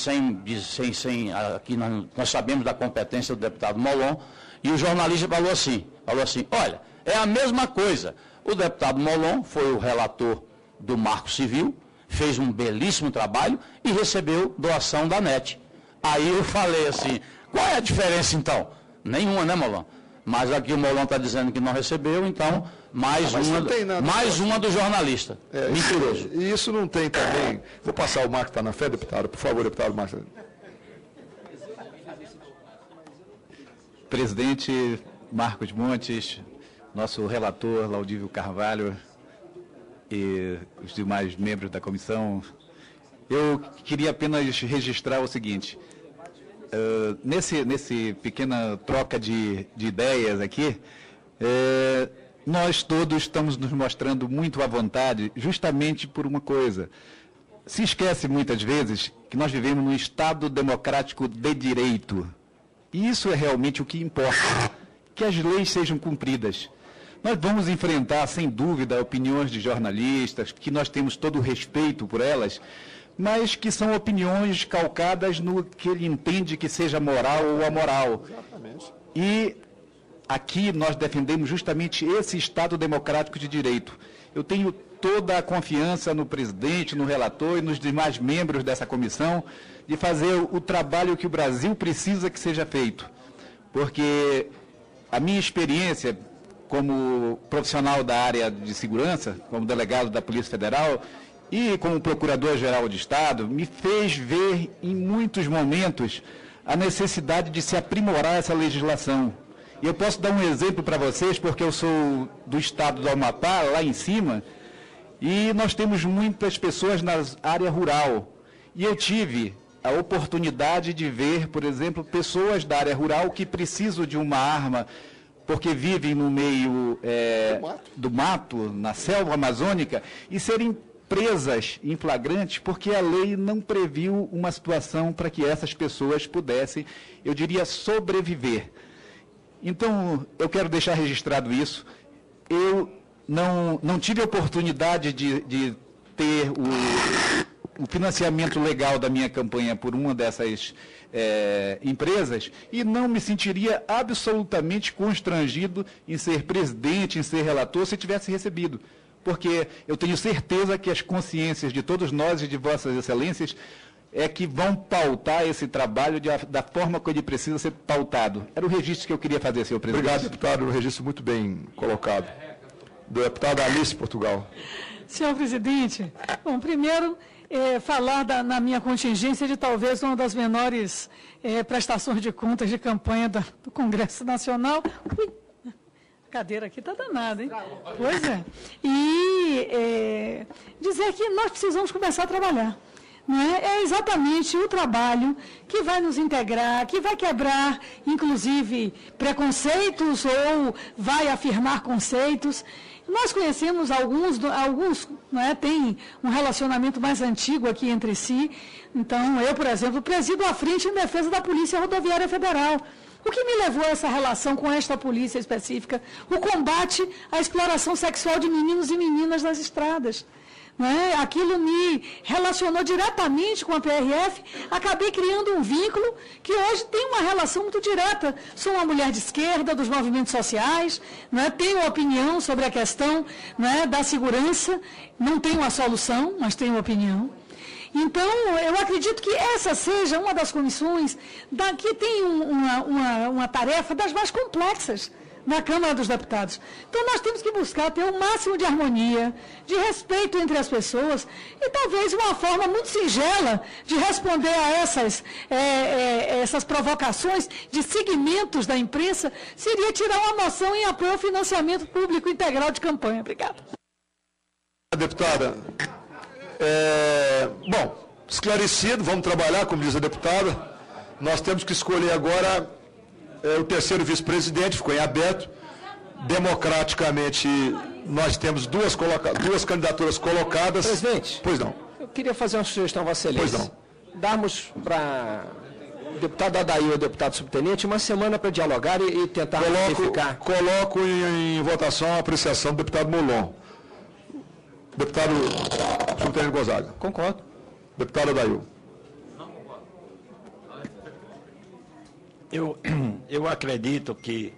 aqui nós sabemos da competência do deputado Molon, e o jornalista falou assim, olha, é a mesma coisa. O deputado Molon foi o relator do Marco Civil, fez um belíssimo trabalho e recebeu doação da NET. Aí eu falei assim, qual é a diferença então? Nenhuma, né, Molon? Mas aqui o Molon está dizendo que não recebeu, então mais uma do jornalista. Mentiroso. E isso não tem também... Vou passar o Marco, está na fé, deputado? Por favor, deputado Marco. Presidente Marcos Montes, nosso relator Laudívio Carvalho e os demais membros da comissão, eu queria apenas registrar o seguinte... Nesse pequena troca de ideias aqui, nós todos estamos nos mostrando muito à vontade, justamente por uma coisa. Se esquece muitas vezes que nós vivemos num Estado democrático de direito. E isso é realmente o que importa. que as leis sejam cumpridas. Nós vamos enfrentar, sem dúvida, opiniões de jornalistas, que nós temos todo o respeito por elas, mas que são opiniões calcadas no que ele entende que seja moral ou amoral. Exatamente. E aqui nós defendemos justamente esse Estado democrático de direito. Eu tenho toda a confiança no presidente, no relator e nos demais membros dessa comissão de fazer o trabalho que o Brasil precisa que seja feito. Porque a minha experiência como profissional da área de segurança, como delegado da Polícia Federal e como Procurador-Geral de Estado, me fez ver em muitos momentos a necessidade de se aprimorar essa legislação. E eu posso dar um exemplo para vocês, porque eu sou do estado do Amapá, lá em cima, e nós temos muitas pessoas na área rural. E eu tive a oportunidade de ver, por exemplo, pessoas da área rural que precisam de uma arma porque vivem no meio do mato, na selva amazônica, e serem presas em flagrante porque a lei não previu uma situação para que essas pessoas pudessem, eu diria, sobreviver. Então, eu quero deixar registrado isso. Eu não tive a oportunidade de ter o financiamento legal da minha campanha por uma dessas empresas e não me sentiria absolutamente constrangido em ser presidente, em ser relator, se tivesse recebido. Porque eu tenho certeza que as consciências de todos nós e de vossas excelências é que vão pautar esse trabalho da forma que ele precisa ser pautado. Era o registro que eu queria fazer, senhor presidente. Obrigado, deputado. Um registro muito bem colocado. Do deputado Alice, Portugal. Senhor presidente, bom, primeiro, falar na minha contingência de talvez uma das menores prestações de contas de campanha do Congresso Nacional. Ui, a cadeira aqui está danada, hein? Pois é. E dizer que nós precisamos começar a trabalhar. É exatamente o trabalho que vai nos integrar, que vai quebrar, inclusive, preconceitos ou vai afirmar conceitos. Nós conhecemos alguns têm um relacionamento mais antigo aqui entre si. Então, eu, por exemplo, presido a frente em defesa da Polícia Rodoviária Federal. O que me levou a essa relação com esta polícia específica? O combate à exploração sexual de meninos e meninas nas estradas. Aquilo me relacionou diretamente com a PRF, acabei criando um vínculo que hoje tem uma relação muito direta. Sou uma mulher de esquerda, dos movimentos sociais, tenho opinião sobre a questão da segurança, não tenho a solução, mas tenho opinião. Então, eu acredito que essa seja uma das comissões que tem uma tarefa das mais complexas na Câmara dos Deputados. Então, nós temos que buscar ter o máximo de harmonia, de respeito entre as pessoas e talvez uma forma muito singela de responder a essas provocações de segmentos da imprensa seria tirar uma moção em apoio ao financiamento público integral de campanha. Obrigada. Deputada, bom, esclarecido, vamos trabalhar, como diz a deputada. Nós temos que escolher agora o terceiro vice-presidente, ficou em aberto. Democraticamente, nós temos duas candidaturas colocadas. Presidente. Pois não. Eu queria fazer uma sugestão, Vossa Excelência. Pois não. Darmos para o deputado Adair e o deputado subtenente uma semana para dialogar e tentar verificar. Coloco em votação a apreciação do deputado Molon. Deputado subtenente Gonzaga. Concordo. Deputado Adair. Eu acredito que,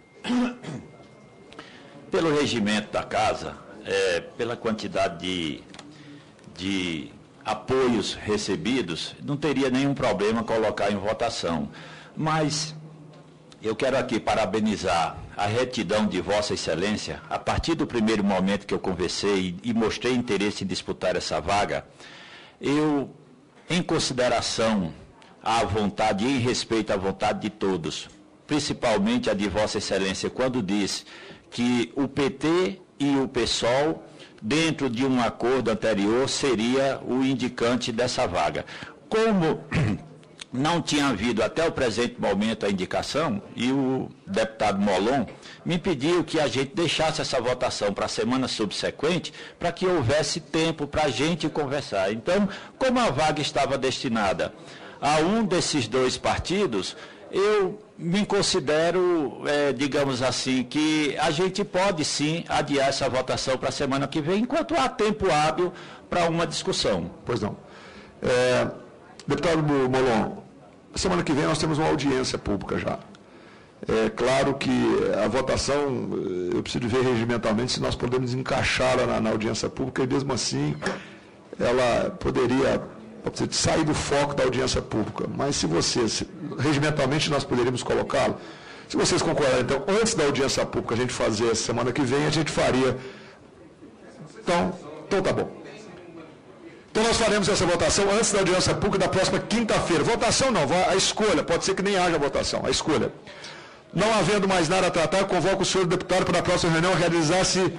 pelo regimento da Casa, pela quantidade de apoios recebidos, não teria nenhum problema colocar em votação. Mas eu quero aqui parabenizar a retidão de Vossa Excelência. A partir do primeiro momento que eu conversei e mostrei interesse em disputar essa vaga, eu, em consideração à vontade e em respeito à vontade de todos, principalmente a de Vossa Excelência, quando disse que o PT e o PSOL, dentro de um acordo anterior, seria o indicante dessa vaga. Como não tinha havido até o presente momento a indicação, e o deputado Molon me pediu que a gente deixasse essa votação para a semana subsequente, para que houvesse tempo para a gente conversar. Então, como a vaga estava destinada a um desses dois partidos, eu me considero, digamos assim, que a gente pode sim adiar essa votação para a semana que vem, enquanto há tempo hábil para uma discussão. Pois não. Deputado Molon, semana que vem nós temos uma audiência pública já. É claro que a votação, eu preciso ver regimentalmente se nós podemos encaixá-la na audiência pública, e mesmo assim ela poderia sair do foco da audiência pública. Mas se vocês, regimentalmente nós poderíamos colocá-lo, se vocês concordarem, então, antes da audiência pública a gente fazer semana que vem, a gente faria. Então tá bom. Então nós faremos essa votação antes da audiência pública da próxima quinta-feira. Votação não, a escolha, pode ser que nem haja votação, a escolha. Não havendo mais nada a tratar, convoco o senhor deputado para a próxima reunião realizar-se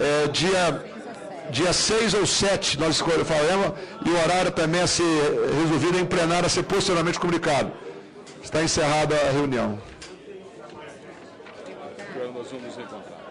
dia 6 ou 7, nós falamos, e o horário também a ser resolvido em plenário, a ser posteriormente comunicado. Está encerrada a reunião. Nós vamos encontrar.